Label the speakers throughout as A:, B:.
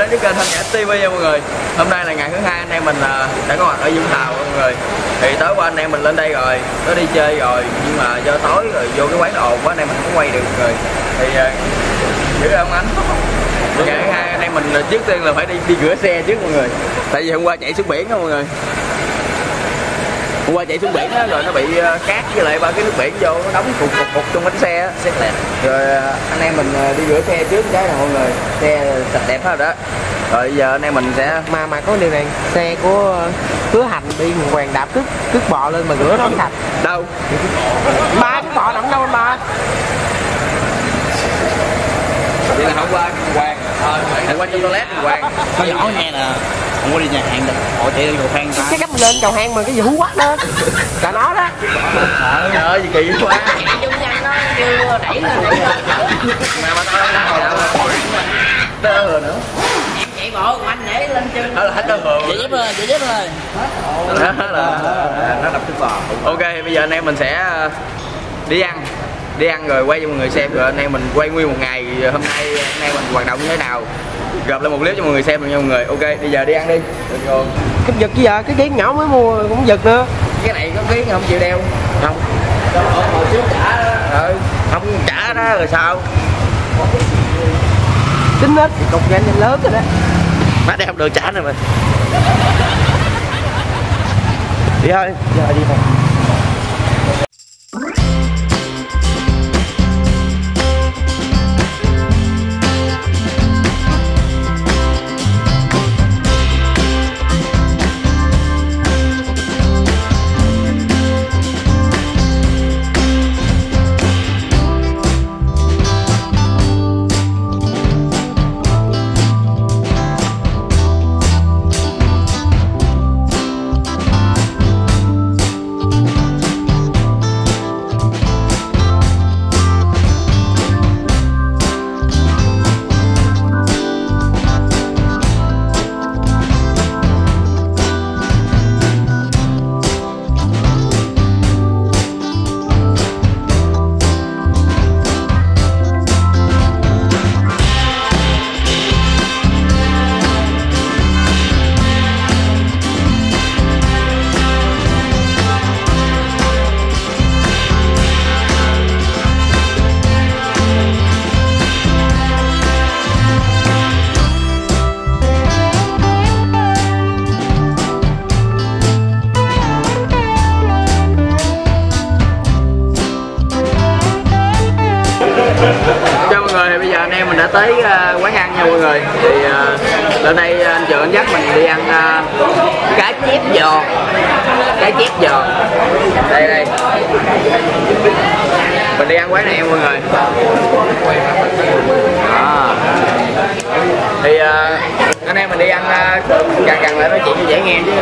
A: đến với kênh Thanh Nhã TV nha mọi người. Hôm nay là ngày thứ hai anh em mình đã có mặt ở Vũng Tàu mọi người. Thì tối qua anh em mình lên đây rồi, có đi chơi rồi, nhưng mà do tối rồi vô cái quán ồn quá anh em mình không quay được rồi. Thì giữ không anh? Ngày thứ hai anh em mình trước tiên là phải đi rửa xe trước mọi người. Tại vì hôm qua chạy xuống biển đó mọi người. Hôm qua chạy xuống biển á, rồi nó bị cát với lại ba cái nước biển vô nó đóng cục trong bánh xe á. Rồi anh em mình đi rửa xe trước cái nè mọi người, xe sạch đẹp hết đó. Rồi giờ anh em mình sẽ
B: mà có điều này, xe của Hứa Hành đi Hoàng đạp cứt bò lên mà rửa nó không sạch.
A: đâu
B: Ba cái bò nằm đâu anh ba?
A: vậy là hôm qua Hoàng hôm qua trong toilet Hoàng
C: nó nhỏ nghe nè, không có đi nhà hàng được, họ chạy đi cầu thang
B: cái gấp lên cầu hang mà cái gì hú quắc đó là nó đó.
A: trời ơi gì kỳ quá
D: chung nhanh nó kêu đẩy lên
A: mà tơ rồi nữa
D: em chạy bộ anh để lên chân
A: đó là hết tơ hường
C: chạy dép lên, chạy dép lên
A: đó là nó đập cái bò. Ok bây giờ anh em mình sẽ đi ăn rồi quay cho mọi người xem, rồi anh em mình quay nguyên một ngày hôm nay anh em mình hoạt động như thế nào, gộp lại một clip cho mọi người xem được nha mọi người. Ok bây giờ đi ăn đi. Rồi
B: Cái giật chứ giờ cái kiến nhỏ mới mua cũng giật nữa.
A: cái này có kiến không chịu đeo không? Hồi trước trả đó. Không trả đó rồi sao?
B: Tính hết cục nhanh lớn rồi đó.
A: Má đeo không được trả nữa mà.
B: Đi thôi, giờ đi thôi.
A: Chào mọi người, bây giờ anh em mình đã tới quán ăn nha mọi người. Thì lên đây anh Trường anh dắt mình đi ăn cá chép giò. Cá chép giò. Đây. Mình đi ăn quán này mọi người. Thì anh em mình đi ăn gần lại nói chuyện cho dễ nghe chứ.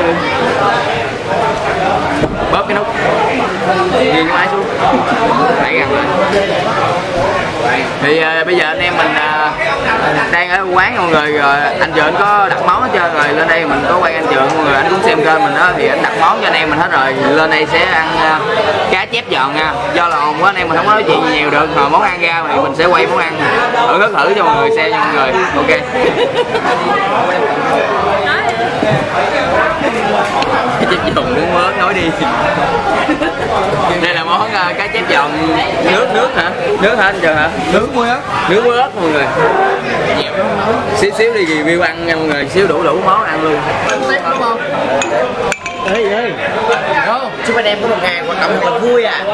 A: Bóp cái nút nghiêng cái máy xuống đẩy gần lên. Thì bây giờ anh em mình đang ở quán mọi người, rồi anh Trường có đặt món hết trơn rồi. Lên đây mình có quay anh Trường mọi người, anh cũng xem kênh mình đó, thì anh đặt món cho anh em mình hết rồi. Lên đây sẽ ăn cá chép giòn nha. Do là ồn quá anh em mình không có nói chuyện nhiều được, rồi món ăn ra thì mình sẽ quay món ăn thử thử cho mọi người xem nha mọi người. Ok cá chép giòn muốn mớt nói đi. Đây là món cá chép giòn nước hả? Nước hả anh Trường hả? Nước muối ớt mọi người. Xíu đi review ăn nha mọi người, xíu đủ món ăn luôn. Đúng không? Ê chứ phải đem có một ngày hoạt động thật là vui à.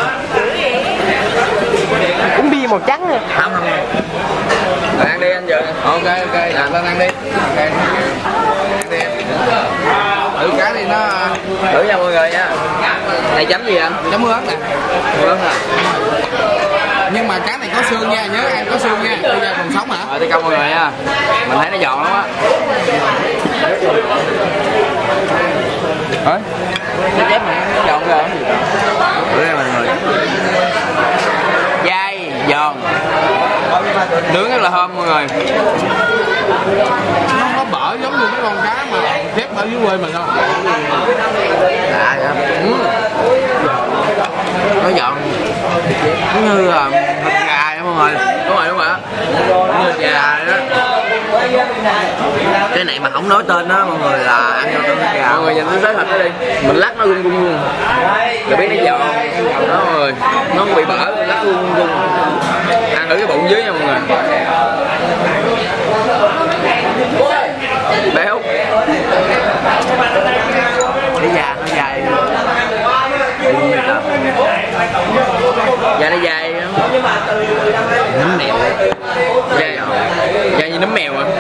B: Uống bia màu trắng nè.
A: Không rồi ăn đi anh Trường. Ok làm lên ăn đi. Ok ăn đi em. Thử cá đi nó thử nha mọi người nha. Này chấm gì anh?
C: chấm ớt nè,
A: Ớt hả?
C: nhưng mà cá này có xương nha, nhớ ăn có xương nha, bây giờ còn sống hả?
A: Rồi tới công mọi người nha, mình thấy nó giòn lắm á. Cái chép mình nó giòn rồi cái gì bữa đây mọi người, dai giòn nướng rất là thơm mọi người.
C: Nó không có bở giống như cái con cá mà chép ở dưới quê mình đâu.
A: Lạ vậy. Nó giòn giống như thịt gà vậy mọi người. Đúng rồi á, như thịt gà đó. Cái này mà không nói tên đó mọi người là ăn vô tương gà. Mọi người nhìn cái thịt nó đi, mình lắc nó gung gung luôn, rồi biết nó giòn đó mọi người, nó không bị bở, lắc gung gung. Ăn thử cái bụng dưới nha mọi người. Béo. Cái da nó dài. Da nó dài lắm. Nấm mèo. Da như nấm mèo à.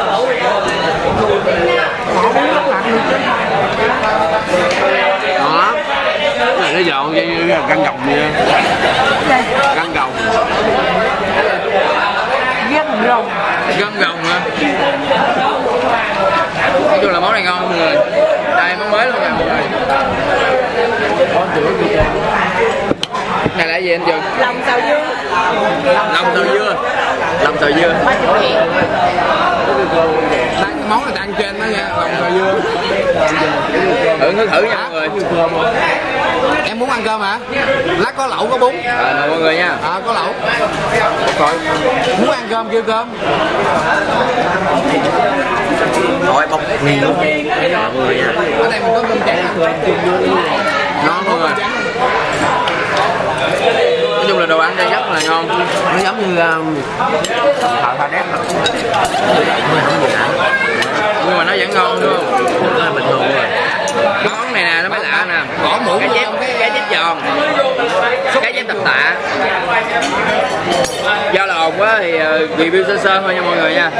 A: Đó. Cái này nó giòn như găng gồng vậy. Găng gồng. Găng gồng hả? Nói chung là món này ngon mọi người. Đây món mới luôn nè mọi người. Này là gì anh Trường?
D: Lòng xào dưa.
A: Lòng xào dưa. Lòng xào dưa.
C: Món này ăn trên đó nha, lòng xào dưa.
A: Thử nha mọi người.
C: Em muốn ăn cơm hả? Lát có lẩu có bún.
A: Rồi mọi người nha.
C: Có lẩu. Muốn ăn cơm kêu cơm.
A: Rồi bọc mì luôn mọi người nha.
C: Ở đây mình có cơm trắng.
A: Ngon mọi người. Nói chung là đồ ăn đây rất là ngon. Nó giống như thợ đét nhưng mà nó vẫn ngon luôn. Nó là bình thường rồi. Cái món này nè nó mới lạ nè.
C: Bỏ muỗng
A: Cá chép giòn, cá chép tập tạ. Do là ồn quá thì review sơ sơ thôi nha mọi người nha.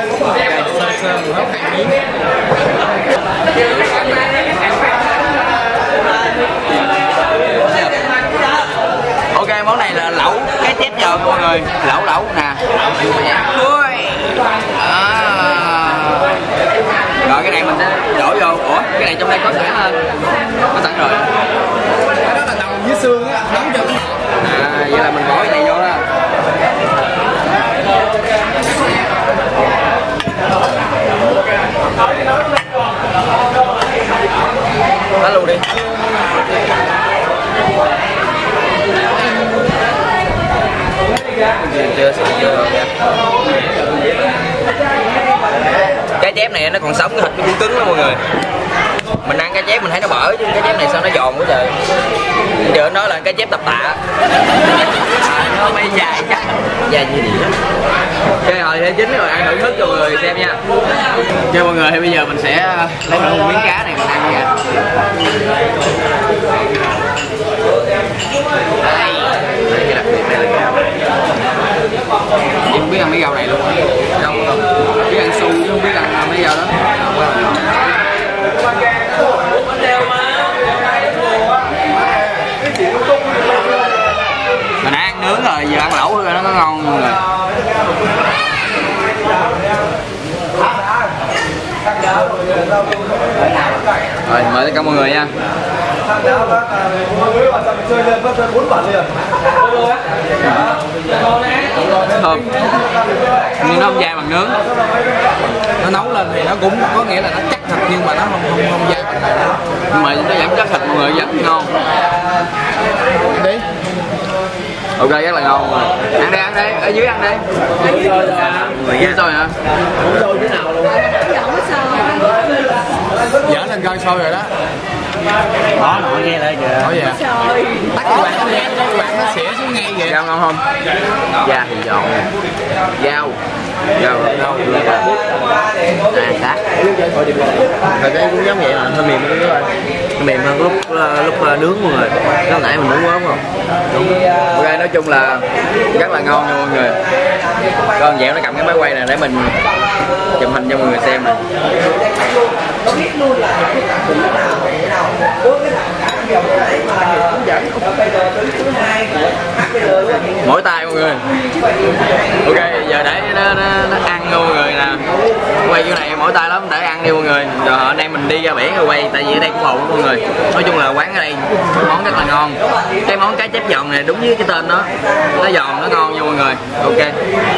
A: Ok, món này là lẩu cá chép giòn mọi người. Lẩu nè. Rồi cái này mình sẽ đổ vô. Ủa, cái này trong đây có sẵn hơn. Có sẵn rồi.
C: Cái đó là đầu với xương á, nóng cho.
A: Vậy là mình bỏ cái này vô đó. Bắt luôn đi. Chưa nha. Cá chép này nó còn sống, cái thịt nó cũng cứng lắm mọi người. Mình ăn cá chép mình thấy nó bở chứ cá chép này sao nó giòn quá trời. Giờ nói là cá chép tập tạ. Nó mới dài chắc. Dài như vậy đó. Ok rồi thế chính rồi, ăn thử thức cho mọi người xem nha. Cho mọi người thì bây giờ mình sẽ lấy một miếng cá này mình ăn nha. Đây cái đặc biệt đây là gạo. Em không biết ăn mấy rau này luôn. Không biết ăn su chứ không biết ăn mấy rau đó. Mình đã ăn nướng rồi, giờ ăn lẩu rồi nó có ngon luôn rồi. Rồi mời tất cả mọi người nha. Thơm. Nhưng nó không dai bằng nướng.
C: Nó nấu lên thì nó cũng có nghĩa là nó chắc thịt nhưng mà nó không dai bằng này.
A: Nhưng mà nó vẫn chắc thịt mọi người, vẫn ngon.
C: Đi.
A: Ok rất là ngon rồi. Ăn đây, ở dưới ăn đây. Người sôi hả? Không sôi thế nào luôn.
C: Dở lên cơn sôi rồi đó.
A: Đó nội nghe lại kìa.
C: Nói vậy. Tắt cái bạn nó nghe, cái bạn nó xỉa xuống ngay kìa.
A: Rau ngon không? Da thì giòn nè. Rau ngon. Sát. Rồi cái cũng giống vậy mà hơi mềm hơn các bạn. Mềm hơn lúc nướng mọi người. Lúc nãy mình nướng quá không? Đúng. Ok nói chung là rất là ngon nha mọi người. Con dẻo nó cầm cái máy quay này để mình chụp hình cho mọi người xem này. Mỗi tay mọi người. Ok giờ để nó ăn luôn mọi người nè. Quay cái này mỗi tay lắm, để ăn đi mọi người. Rồi anh em mình đi ra biển rồi quay, tại vì ở đây cũng ồn mọi người. Nói chung là quán ở đây món rất là ngon. Cái món cá chép giòn này đúng với cái tên đó, nó giòn nó ngon nha mọi người. Ok.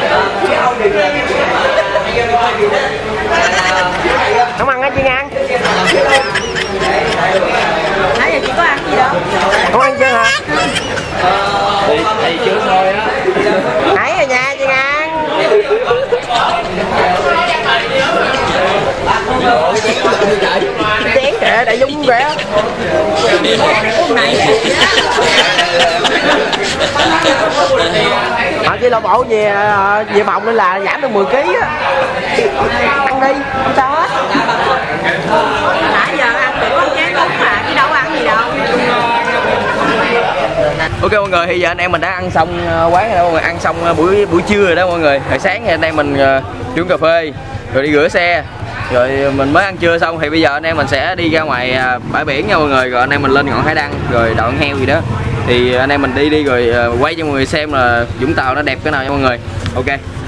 B: Không ăn á chị ăn.
D: Nãy giờ chị có ăn gì đâu?
B: Không ăn chưa hả?
A: Thì chưa thôi á.
B: Nãy ở nhà chị ăn.
A: như trời.
B: Chén kìa, đại dung kìa. Họ chỉ là bộ về phòng nên là giảm được 10 kg á. Ăn đi, không sao hết.
D: Nãy giờ ăn được có chén uống mà, chứ đâu ăn gì đâu.
A: Ok mọi người, thì giờ anh em mình đã ăn xong quán rồi đó mọi người, ăn xong buổi trưa rồi đó mọi người. Hồi sáng thì anh em mình uống cà phê, rồi đi rửa xe, rồi mình mới ăn trưa xong. Thì bây giờ anh em mình sẽ đi ra ngoài bãi biển nha mọi người, rồi anh em mình lên ngọn Hải Đăng rồi đậu ăn heo gì đó. Thì anh em mình đi rồi quay cho mọi người xem là Vũng Tàu nó đẹp cái nào nha mọi người. Ok.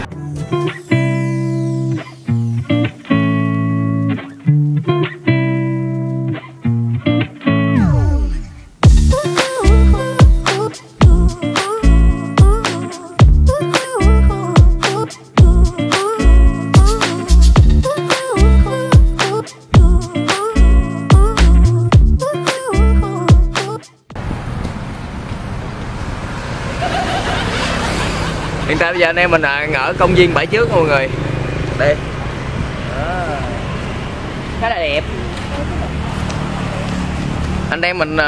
A: Hiện tại bây giờ anh em mình ở công viên bãi trước mọi người. Đây.
B: Khá là đẹp.
A: Anh em mình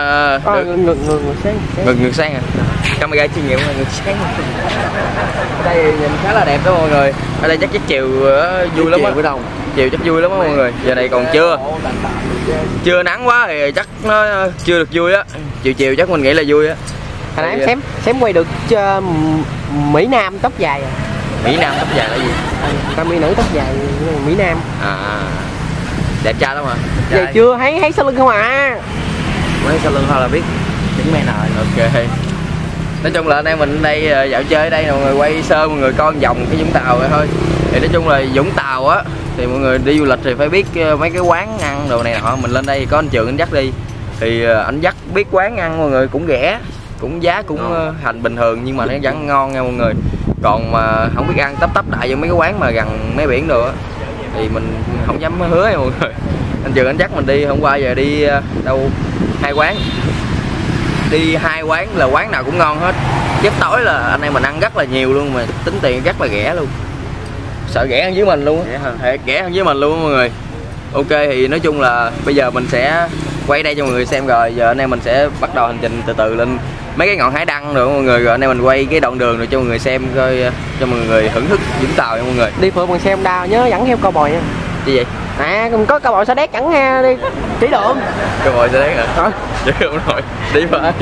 A: ngược sang à? Camera chuyên nghiệp ngược sang. Ở đây nhìn khá là đẹp đó mọi người. Ở đây chắc chiều vui lắm á. Chiều chắc vui lắm á mọi người. Giờ này còn chưa nắng quá thì chắc nó chưa được vui á. Chiều chắc mình nghĩ là vui á.
B: Hồi nãy em xém quay được Mỹ Nam tóc dài à.
A: Mỹ Nam tóc dài là gì?
B: Ca mỹ nữ tóc dài Mỹ Nam.
A: Đẹp trai lắm mà.
B: Giờ chưa thấy sau lưng không à.
A: Mấy sau lưng thôi là biết chứng men rồi. Ok. Nói chung là anh em mình đây dạo chơi ở đây mọi người, quay sơ mọi người coi vòng cái Vũng Tàu vậy thôi. Thì nói chung là Vũng Tàu á thì mọi người đi du lịch thì phải biết mấy cái quán ăn đồ này nọ. Mình lên đây có anh Trường anh dắt đi thì anh dắt biết quán ăn mọi người, cũng rẻ, cũng giá cũng hành bình thường nhưng mà nó vẫn ngon nha mọi người. Còn mà không biết ăn tấp đại vô mấy cái quán mà gần mấy biển đồ á thì mình không dám hứa nha mọi người. Anh Trường anh dắt mình đi hôm qua, giờ đi đâu 2 quán, đi 2 quán là quán nào cũng ngon hết. Giấc tối là anh em mình ăn rất là nhiều luôn, mà tính tiền rất là rẻ luôn, sợ rẻ hơn dưới mình luôn, rẻ hơn dưới mình luôn mọi người. Ok, thì nói chung là bây giờ mình sẽ quay đây cho mọi người xem, rồi giờ anh em mình sẽ bắt đầu hành trình từ từ lên mấy cái ngọn Hải Đăng rồi mọi người, rồi anh em mình quay cái đoạn đường rồi cho mọi người xem coi, cho mọi người thưởng thức Vũng Tàu nha mọi người.
B: Đi phượt bằng xe Honda nhớ dẫn theo cao bồi nha.
A: Gì vậy?
B: Có cao bồi Sa Đéc dẫn ha, đi chỉ đường.
A: Cao bồi Sa Đéc hả? Chứ không nổi, đi phải.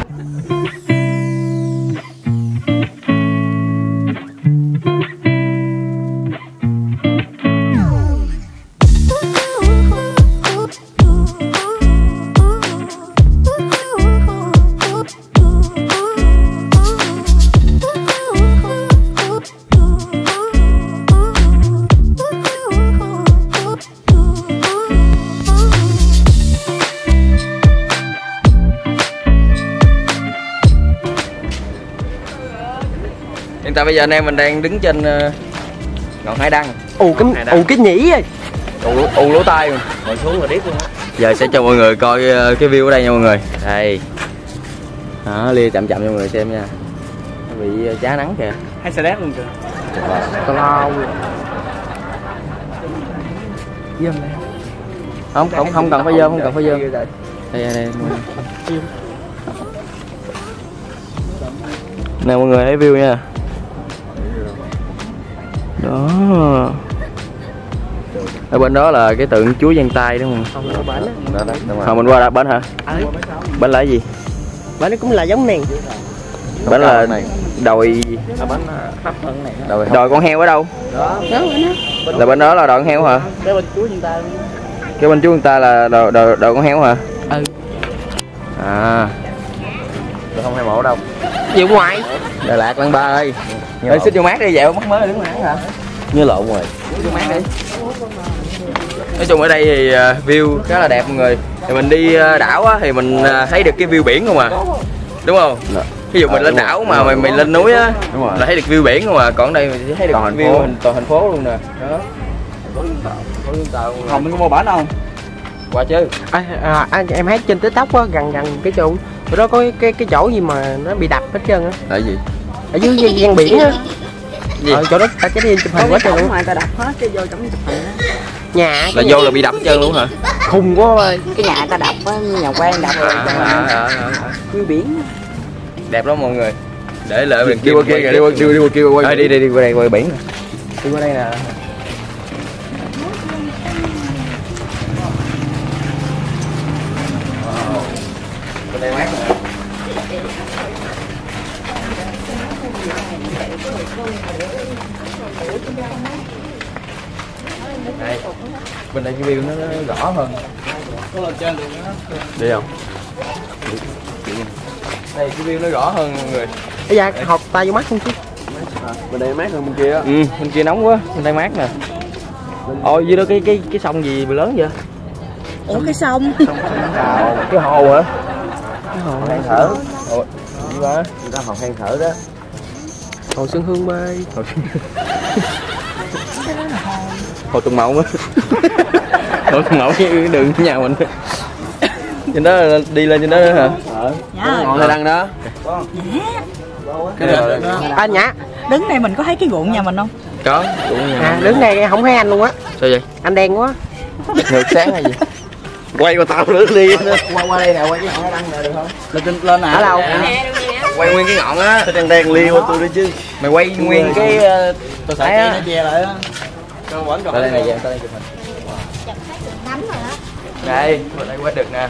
A: Hiện tại bây giờ anh em mình đang đứng trên ngọn Hải Đăng.
B: Cái nhĩ ơi.
A: Lỗ tai rồi. Ngồi xuống là điếc luôn á. Giờ sẽ cho mọi người coi cái view ở đây nha mọi người. Đây. Đó, lia chậm cho mọi người xem nha. Nó bị chá nắng kìa.
C: Hay Sa Đéc luôn kìa.
B: Lâu.
A: Không cần phải dơm, không cần phải dơm. Đây. Nè mọi người thấy view nha. Đó. Ở bên đó là cái tượng Chúa Giang Tay đúng không? Không, mình qua bến hả? Bến là cái gì?
B: Bến nó cũng là giống nền.
A: Bến là đồi. Đồi con heo ở đâu?
B: Đó.
A: Là bên đó là đồi con heo hả?
B: Cái bên Chúa Giang Tay.
A: Cái bên Chúa Giang Tay là đồi con heo hả?
B: Ừ.
A: À. Rồi không hay mộ đâu.
B: Gì ngoài?
A: Đà Lạt Lan Ba ơi. Ê, xích vô mát đi, dạo mắc mới đứng mát hả?
C: Như lộn rồi.
A: Vô mát đi. Nói chung ở đây thì view khá là đẹp mọi người. Thì mình đi đảo á thì mình thấy được cái view biển không à. Đúng không? Ví dụ mình lên đảo mà mình lên núi á là thấy được view biển không à. Còn đây mình chỉ thấy được view toàn thành phố luôn nè. Đó.
C: Không, mình có mua bánh không?
A: Qua chứ.
B: Em thấy trên TikTok á, gần cái chỗ bữa đó có cái chỗ gì mà nó bị đập hết trơn á.
A: Là gì?
B: Ở dưới ven biển á.
A: Gì?
B: Chỗ đó ta chết đi chụp hình quá trời luôn.
D: Ngoài ta đập hết cái vô trong chụp hình á.
B: Nhà
A: là vô là bị đập hết trơn luôn hả?
B: khùng quá ơi.
D: Cái nhà ta đập á, nhà quen đập rồi. Dưới biển.
A: Đẹp lắm mọi người. Để lại mình
C: Đi qua kia kìa, đi qua kia quay.
A: đi qua đây quay biển. Đi qua đây nè. Bên đây mát nè. Đây. Bên đây cái view nó rõ hơn. Đi không? Đây cái view nó rõ hơn mọi người.
B: Bây giờ học tay vô mắt không chứ?
C: Bên đây mát hơn bên kia á.
A: Ừ, bên kia nóng quá, bên đây mát nè. Ôi dưới đó cái sông gì mà lớn vậy?
D: Ủa cái sông.
A: Cái hồ hả?
B: Cái hồ
A: Than thở. Ôi, gì ba?
C: Người ta học than thở đó.
B: Hồ Xuân Hương bơi.
A: Hồ Tùng Mậu á. Hồ Tùng Mậu cái đường nhà mình. Trên đó đi lên trên đó nữa hả?
D: Dạ.
C: Ngọn đăng đó.
A: Cái đó.
B: Anh Nhã.
D: Đứng đây mình có thấy cái ruộng nhà mình không?
A: Có, cũng nhà.
B: À, đứng đây không thấy anh luôn á.
A: Sao vậy?
B: Anh đen quá.
A: Ngược sáng hay gì?
C: Quay qua tao nữa đi.
A: Qua đây nè, quay cái ngọn đăng nè được không?
C: Lên
B: Ở đâu?
A: Quay nguyên cái ngọn á.
C: Sao đen liêu qua tôi đi chứ.
A: Mày quay nguyên cái
C: Tôi sợ cây nó che lại á.
A: Ở đây này về, tới đây chụp hình. Đây, ở đây quay được nè.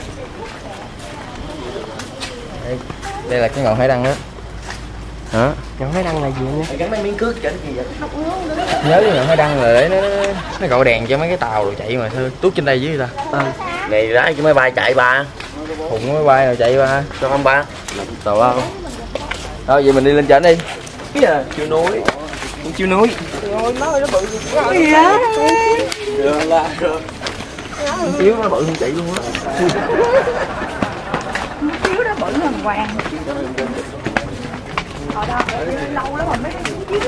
A: Đây là cái ngọn hải đăng đó. Hả?
B: Ngọn hải đăng là gì nha?
C: Gắn mấy miếng cước cho cái gì vậy?
A: Nhớ cái ngọn hải đăng là để nó gọi đèn cho mấy cái tàu rồi chạy mà thôi. Tuốt trên đây dưới ta.
C: Này lái cho máy bay chạy ba.
A: Khùng máy bay rồi chạy ba.
C: Sao không ba?
A: Tàu bao. Thôi vậy mình đi lên trển đi.
C: Cái giờ chiều núi.
A: Con chiêu núi.
D: Gì á?
C: Được là được.
A: Chiếu nó bự hơn chạy luôn á.
D: Chiếu đó bự hơn hoàng. Ở đó lâu lắm rồi mới thấy chiếu.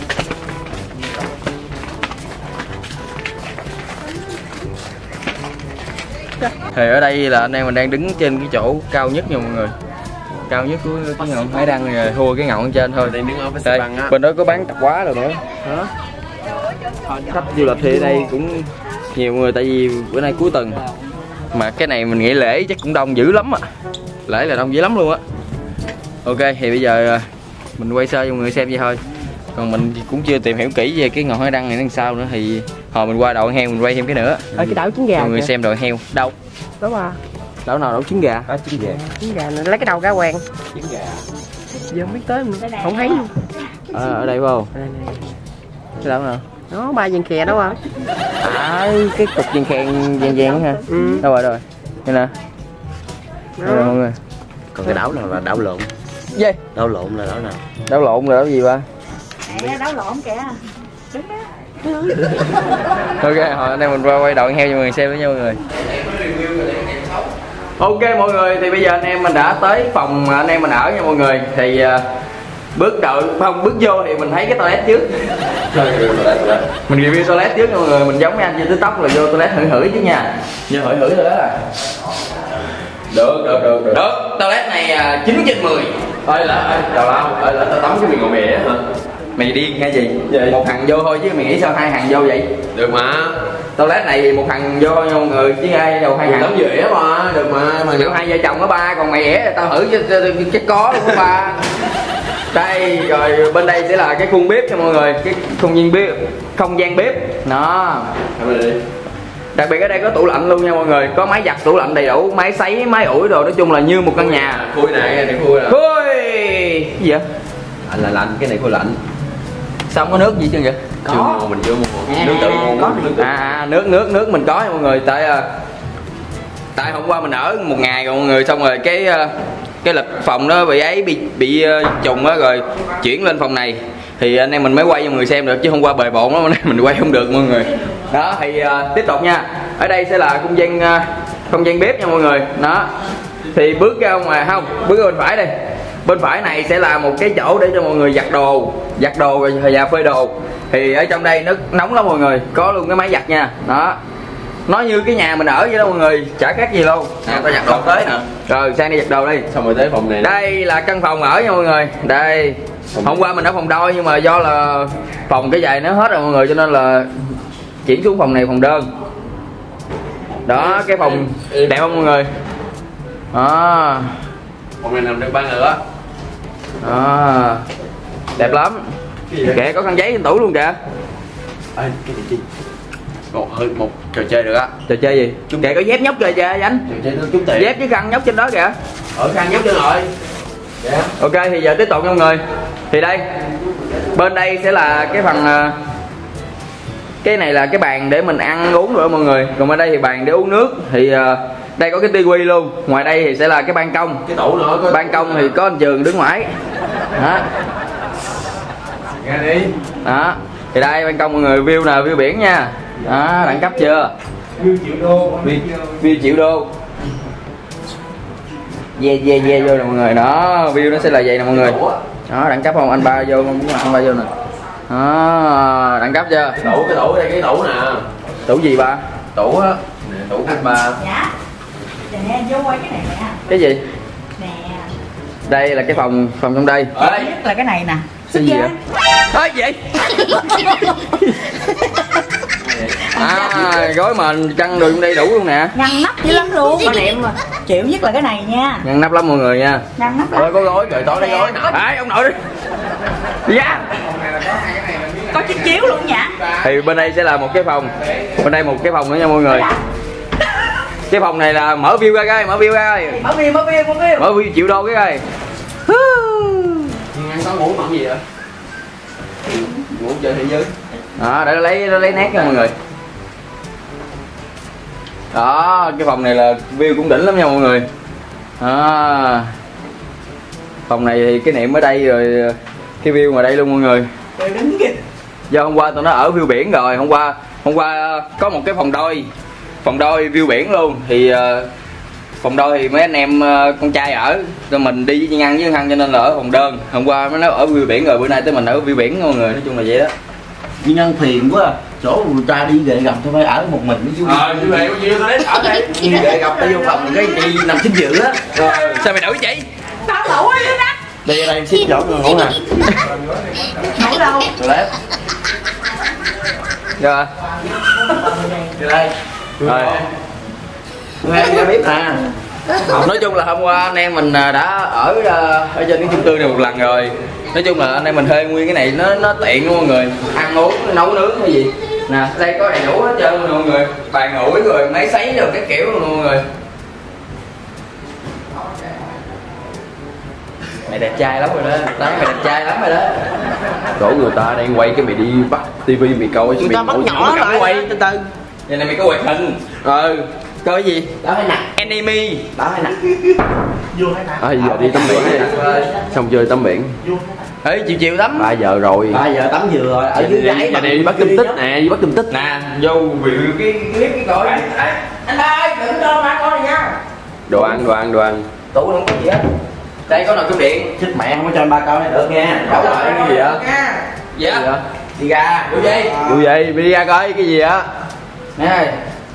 A: Thì ở đây là anh em mình đang đứng trên cái chỗ cao nhất nha mọi người. Cao nhất của cái ngọn hải đăng này, thua cái ngọn ở trên thôi.
C: Đang đứng ở
A: Đây,
C: bằng á.
A: bên đó có bán tạp hóa rồi nữa. Đó. Khách du lịch thì ở đây cũng nhiều người tại vì bữa nay cuối tuần. Mà cái này mình nghĩ lễ chắc cũng đông dữ lắm á. Lễ là đông dữ lắm luôn á. Ok thì bây giờ mình quay sơ cho mọi người xem vậy thôi. Còn mình cũng chưa tìm hiểu kỹ về cái ngọn hải đăng này làm sao nữa thì hồi mình qua đậu heo mình quay thêm cái nữa.
B: Ở cái đảo trứng gà.
A: Cho mọi người xem đồi heo. Đâu?
B: Đó mà.
A: Đảo nào đảo trứng gà?
C: Có trứng gà.
B: Trứng gà này lấy cái đầu cá quen.
C: Trứng gà.
B: Giờ không biết tới mình không thấy luôn.
A: Ở đây phải không?
B: Đây này.
A: Cái đảo nào?
B: Đó ba viên kè đó mà.
A: À cái cục viên kèn vàng vàng ha.
B: Ừ.
A: Đâu rồi? Đây nè. Đây nè mọi người.
C: Còn cái đảo nào là đảo lộn?
A: Gì?
C: Đảo lộn là đảo nào?
A: Đảo lộn là đảo gì ba?
D: Nè đảo lộn kìa. Đứng đó.
A: Ok, hồi anh em mình qua quay đậu heo cho mọi người xem với nha mọi người. Ok mọi người, thì bây giờ anh em mình đã tới phòng mà anh em mình ở nha mọi người. Thì bước vô thì mình thấy cái toilet trước. Mình review toilet trước nha mọi người, mình giống mấy anh trên TikTok là vô toilet hửi chứ nha. Vô hửi toilet à. Được. Toilet này 9/10. Ơi là tao tắm cái miệng ngồi mè hả? Mày điên hay gì? Một thằng vô thôi chứ mày nghĩ sao hai thằng vô vậy?
C: Được mà.
A: Toilet này một thằng vô nha mọi người chứ ai đâu hai thằng.
C: Tắm dễ mà, được mà
A: Kiểu hai vợ chồng có ba, còn mày ẻ tao thử chứ có luôn có ba. Đây rồi bên đây sẽ là cái khuôn bếp cho mọi người, cái không gian bếp nó. Đặc biệt ở đây có tủ lạnh luôn nha mọi người, có máy giặt tủ lạnh đầy đủ, máy sấy, máy ủi đồ, nói chung là như một căn nhà.
C: Khui này khui nè.
A: Khui gì vậy?
C: Anh là lạnh, cái này khui lạnh.
A: Sao không có nước gì chứ vậy?
C: Có. Mình vô mua nước tự mua.
A: Nước mình có nha mọi người, tại hôm qua mình ở một ngày rồi mọi người, xong rồi cái lịch phòng đó bị trùng á, rồi chuyển lên phòng này thì anh em mình mới quay cho mọi người xem được, chứ hôm qua bề bộn lắm mình quay không được mọi người. Đó thì tiếp tục nha, ở đây sẽ là không gian bếp nha mọi người. Đó thì bước ra ngoài không, bước ra bên phải đây, bên phải này sẽ là một cái chỗ để cho mọi người giặt đồ rồi và phơi đồ. Thì ở trong đây nước nóng lắm mọi người, có luôn cái máy giặt nha. Đó, nó như cái nhà mình ở vậy đó mọi người, chả khác gì luôn.
C: Tao giặt đồ tới nè.
A: Rồi sang đi giặt đồ đi.
C: Xong rồi tới phòng này.
A: Đây là căn phòng ở nha mọi người. Đây, hôm qua mình ở phòng đôi nhưng mà do là phòng cái giày nó hết rồi mọi người, cho nên là chuyển xuống phòng này, phòng đơn. Đó, cái phòng đẹp không mọi người? Đó.
C: Phòng này nằm được 3 người á.
A: Đó. Đẹp lắm. Kệ có khăn giấy trên tủ luôn kìa.
C: Ê, cái gì? Một trò chơi được á.
A: Trò chơi gì? Kệ có dép nhóc kìa cha Danh.
C: Trò chơi trúng tiền.
A: Dép với khăn nhóc trên đó kìa.
C: Khăn nhóc trên rồi.
A: Yeah. Ok thì giờ tiếp tục nha mọi người. Thì đây, bên đây sẽ là cái phần cái này là cái bàn để mình ăn uống rồi mọi người. Còn bên đây thì bàn để uống nước. Thì đây có cái tivi luôn. Ngoài đây thì sẽ là cái ban công.
C: Cái tủ nữa.
A: Ban công thì có anh Trường đứng ngoài. Đó.
C: Nghe đi.
A: Đó. Thì đây ban công mọi người, view nè, view biển nha. Đó, đẳng cấp chưa?
C: View triệu đô.
A: View triệu đô. Yeah vô nè mọi người. Đó, view nó sẽ là vậy nè mọi người. Đó, đẳng cấp không? Anh ba vô không? Anh ba vô nè. Đó, đẳng cấp chưa?
C: Cái tủ đây, cái tủ nè.
A: Tủ gì ba?
C: Tủ á. Nè, tủ anh ba.
E: Dạ. Nè, vô quay cái này nè.
A: Cái gì?
E: Nè.
A: Đây là cái phòng trong đây.
E: Nhất là cái này nè.
A: Cái gì vậy? Ơi vậy? Gói mền chăn đồ trong đây đủ luôn nè.
E: Ngăn nắp dữ lắm luôn. Có niệm mà. Chịu nhất là cái này nha.
A: Ngăn nắp lắm mọi người nha.
E: Ngăn nắp.
A: Ôi có gói rồi, tối đây gói nè. Đấy ông nội đi. Dạ.
E: Có chiếc chiếu luôn nha.
A: Thì bên đây sẽ là một cái phòng. Bên đây một cái phòng nữa nha mọi người. Cái phòng này là mở view ra coi, mở view ra coi.
E: Mở view.
A: Mở view triệu đô cái coi.
C: Nhưng anh có ngủ mặn gì vậy? Ngủ chơi thế giới.
A: Đó, để nó lấy nét nha mọi người. Đó, cái phòng này là view cũng đỉnh lắm nha mọi người. Đó. Phòng này thì cái niệm ở đây rồi, cái view ngoài đây luôn mọi người.
E: Đứng kìa.
A: Do hôm qua tụi nó ở view biển rồi, hôm qua có một cái phòng đôi view biển luôn. Thì phòng đôi thì mấy anh em con trai ở, rồi mình đi với Ngăn với Hân cho nên là ở phòng đơn. Hôm qua mới nói ở view biển rồi, bữa nay tới mình ở view biển mọi người, nói chung là vậy đó.
F: Nhưng ăn phiền quá à. Chỗ người ta đi về gặp tôi phải ở một mình với vui.
C: Như vậy bao nhiêu tôi đến ở đây.
F: Đi về gặp tôi vô phòng cái chị nằm chính giữa á.
A: Rồi sao mày đổi chị?
E: Tao ngủ ở dưới đất.
F: Đi ở đây em xếp chỗ người ngủ nè.
E: Ngủ đâu?
F: Toilet.
A: Rồi.
F: Đi đây.
A: Rồi.
F: Nghe ra biết nè.
A: Nói chung là hôm qua anh em mình đã ở trên cái chung cư này một lần rồi. Nói chung là anh em mình thuê nguyên cái này nó tiện luôn mọi người. Ăn uống, nấu nướng hay gì. Nè, đây có đầy đủ hết trơn luôn mọi người. Bàn ủi rồi máy sấy rồi cái kiểu luôn mọi người. Mày đẹp trai lắm rồi đó. Đấy, mày đẹp trai lắm rồi đó. Chỗ người ta đang quay cái mày đi bắt tivi mày coi.
F: Người ta bắt nhỏ lại quay từ từ.
A: Vậy này mày có quẹt hình. Coi cái gì?
F: Đó hay nè.
A: Enemy.
F: Đó hay nè. Vô hay nè.
A: Giờ đi tắm biển đi. Xong chơi tắm biển. Ê, chiều tắm
F: 3 giờ rồi. 3 giờ tắm vừa rồi. Ở dưới gáy
A: mà đi bắt tum tích nè, đi bắt tum tích nè. Vô review cái clip cái coi.
E: Anh ơi, đừng cho má con này nha.
A: Đồ ăn. Tủ không có gì hết. Đây có nồi cơm điện.
F: Chết mẹ không có cho anh ba câu này được nha.
A: Đâu rồi cái gì vậy? Dạ. Đi ra. Vô gì? Đi ra coi cái gì á. Nè.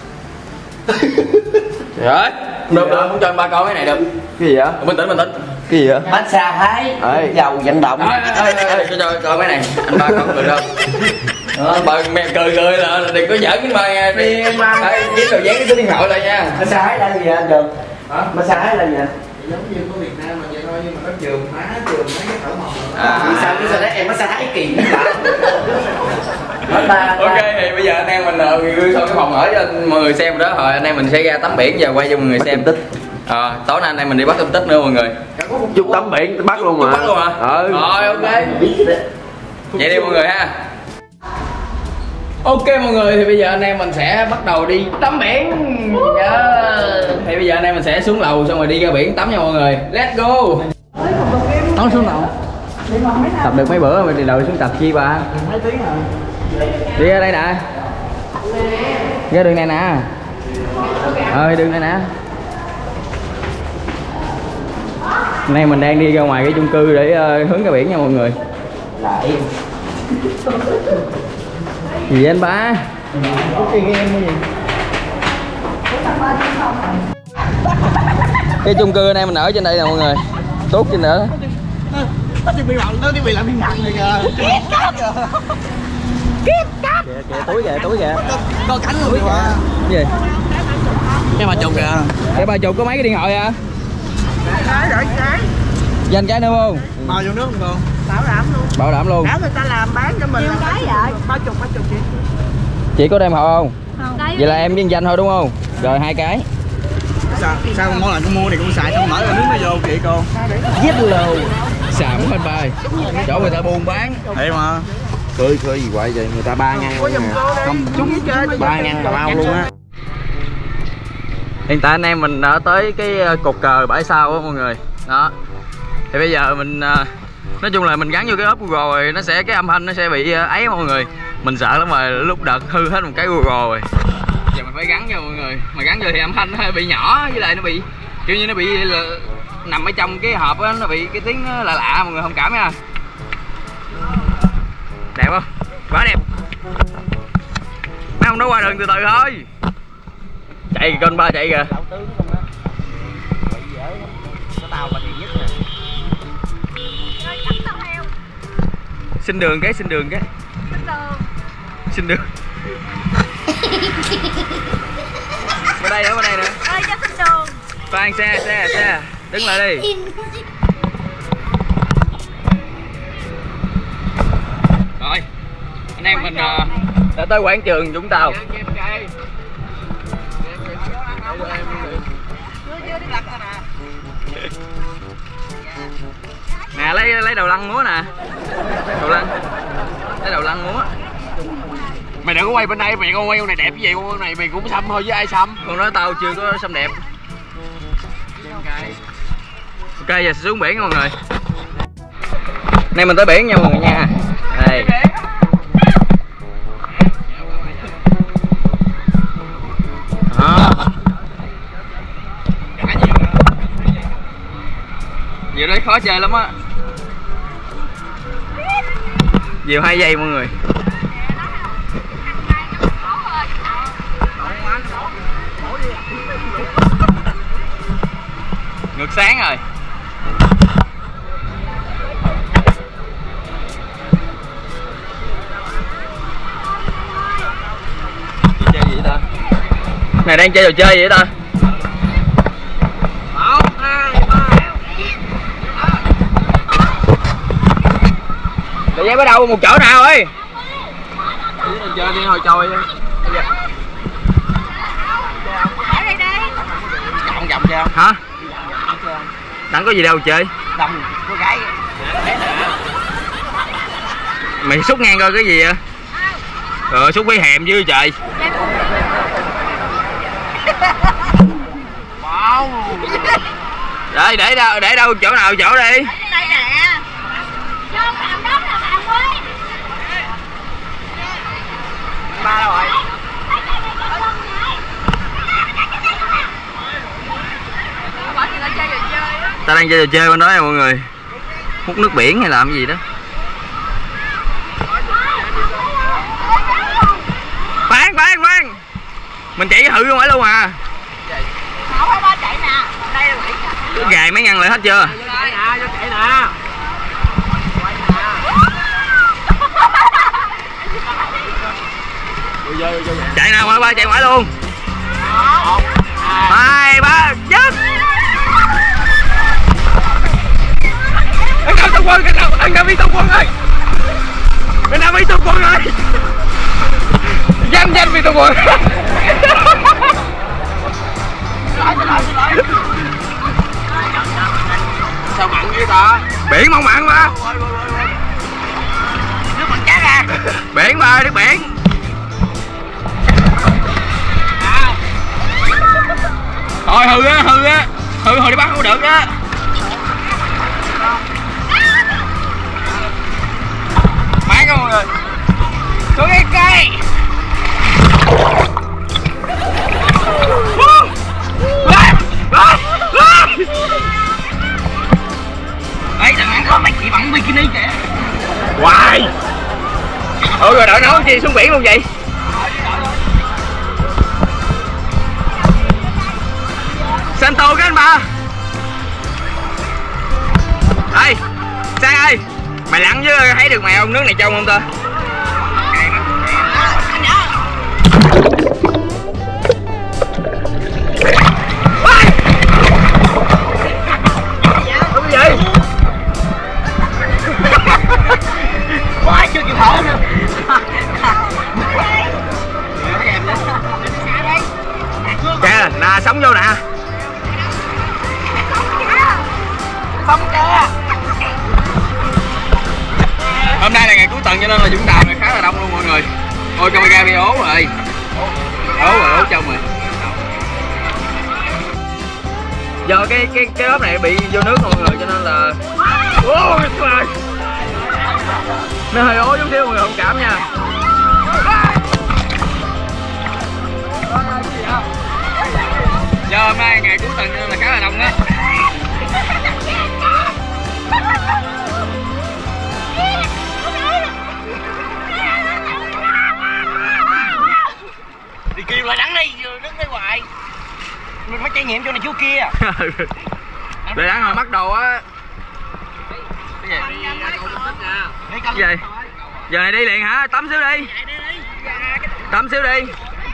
A: Rồi. Được, không cho anh ba coi cái này được. Cái gì vậy? Bình tĩnh. Cái gì vậy?
F: Massage Thái. Dầu vận động.
A: Cho mấy này. Anh ba con cười đâu. Bà mẹ cười là đừng có giỡn với bà đi kiếm đồ dán cái số điện thoại lại nha.
F: Massage là gì vậy anh Đường?
A: Hả?
F: Massage là gì vậy?
C: Giống như của Việt Nam mà vậy thôi, nhưng mà có trường mấy cái thở màu.
F: Sao đấy em massage Thái kỳ.
A: Ok thì bây giờ anh em mình review xong cái phòng ở cho mọi người xem đó, rồi anh em mình sẽ ra tắm biển và quay cho mọi người xem. Tối nay anh em mình đi bắt tôm tích nữa mọi người.
F: Chút tắm biển bắt luôn mà.
A: Bắt luôn hả? Rồi ok. Vậy đi mọi người ha. Ok mọi người, thì bây giờ anh em mình sẽ bắt đầu đi tắm biển. Thì bây giờ anh em mình sẽ xuống lầu xong rồi đi ra biển tắm nha mọi người. Let's go. Tắm xuống lầu. Tập được mấy bữa mình đi đầu xuống tập chi ba.
F: Mấy tiếng rồi.
A: Đi ra đây nè. Ra đường này nè. Đường này nè. Nay mình đang đi ra ngoài cái chung cư để hướng ra biển nha mọi người.
F: Lại.
A: Gì vậy anh ba?
F: Cái game cái gì?
A: Cái chung cư này mình ở trên đây nè mọi người. Tốt trên nữa.
F: Nó chuẩn bị làm biên nặng rồi kìa.
A: Kìa túi kìa.
F: Có cánh luôn kìa.
A: Cái gì?
C: Cái 30 kìa.
A: Cái 30 có mấy cái điện thoại à? Dành cái nữa không?
C: Bao vô nước không cô?
E: Bảo đảm luôn.
A: Bảo đảm luôn.
E: Đã người ta làm bán cho mình. Nhiêu cái vậy? 30 chị.
A: Chị có đem hộp không?
E: Không.
A: Vậy là em với danh thôi đúng không? Rồi 2 cái.
C: Sao mỗi lần con mua này con xài xong mở ra nước nó vô kỹ cô.
A: Giết lồ. Xàm hết bay. Chỗ người ta buôn bán.
C: Vậy mà.
F: Khơi gì quậy vậy, người ta 3 ngăn luôn nè.
E: Không, chúng chơi
F: 3 ngăn là bao luôn á.
A: Hiện tại anh em mình đã tới cái cột cờ bãi sau á mọi người. Đó. Thì bây giờ mình nói chung là mình gắn vô cái ốp Google rồi nó sẽ cái âm thanh nó sẽ bị ấy mọi người. Mình sợ lắm rồi, lúc đợt hư hết một cái Google rồi. Giờ mình phải gắn vô mọi người. Mà gắn vô thì âm thanh nó hơi bị nhỏ, với lại nó bị kiểu như nó bị nằm ở trong cái hộp á, nó bị cái tiếng nó lạ lạ, mọi người thông cảm nha. Đẹp không? Quá đẹp. Mấy ông nó qua đường từ từ thôi. Chạy kìa, con ba chạy kìa. Xin đường cái, xin đường cái. Xin đường. Qua đây nữa, qua đây nữa.
E: ơi cho xin đường.
A: Khoan, xe. Đứng lại đi. Rồi. Anh em mình đã tới quảng trường Vũng Tàu. Nè lấy đầu lăn múa nè. Đầu lăn. Lấy đầu lăn múa.
C: Mày đừng có quay bên đây, mày con quay con này đẹp cái gì, con này mày cũng xăm thôi với ai xăm.
A: Con nói tao chưa có xăm đẹp. Ok giờ xuống biển mọi người. Nay mình tới biển nha mọi người nha. Đây. Đó. Giờ đấy khó chơi lắm á. Nhiều 2 giây mọi người. Ngược sáng rồi. Chơi gì vậy ta? Này đang chơi trò chơi gì vậy ta? 1, 2, 3. Tụi dây bắt đầu một chỗ nào ơi? Chơi đi hồi trôi.
E: Ở đây đây.
C: Vòng vòng chưa?
A: Hả? Đặng có gì đâu chơi.
C: Đông có gái.
A: Mày xúc ngang coi cái gì vậy? Rồi xúc với hèm chứ trời. Đây để đâu chỗ nào chỗ đi.
E: Đây nè. Vô làm đó là bạn ơi.
C: Ba đâu rồi?
A: Ta đang chơi trò chơi bên đó nha mọi người. Hút nước biển hay làm gì đó. Khoan. Mình chạy thử không phải luôn à.
E: Không phải ba chạy nè. Đây là biển.
A: Cái gài mấy ngăn lại hết chưa?
C: Chạy nè, chạy nè.
A: Chạy nào mà ba chạy ngoài luôn.
C: 1,
A: 2, 3 dứt. Anh Nam Tông Quân, anh Nam Tông Quân ơi. Anh Nam Tông Quân ơi. Danh Vi Tông Quân.
C: sao mặn vậy ta?
A: Biển mong mặn mà.
C: Nước mặn chát à?
A: Biển mà, nước biển. Thôi hư đi bắt không được á. Bán không mọi người. Xuống cái cây. Đấy thằng ăn có mấy chị bận bikini kìa. Hoài. Ôi rồi đợi nấu chi xuống biển luôn vậy. Santo các anh ba. Ê Sang ơi, mày lặn chứ thấy được mày không, nước này trong không ta? tầng cho nên là Vũng Tàu này khá là đông luôn mọi người. Ôi camera bị ố rồi. Ố trong rồi. Giờ cái ốp này bị vô nước mọi người cho nên là nó hơi ố chút xíu mọi người thông cảm nha. Giờ hôm nay ngày cuối tuần nên là khá là đông đó.
F: Đi kêu lại đắng đi, đứng đây hoài. Mình phải trải nghiệm cho này chú kia.
A: Để đắng rồi bắt đầu á. Cái gì? Giờ này đi liền hả? Tắm xíu đi. Tắm xíu đi.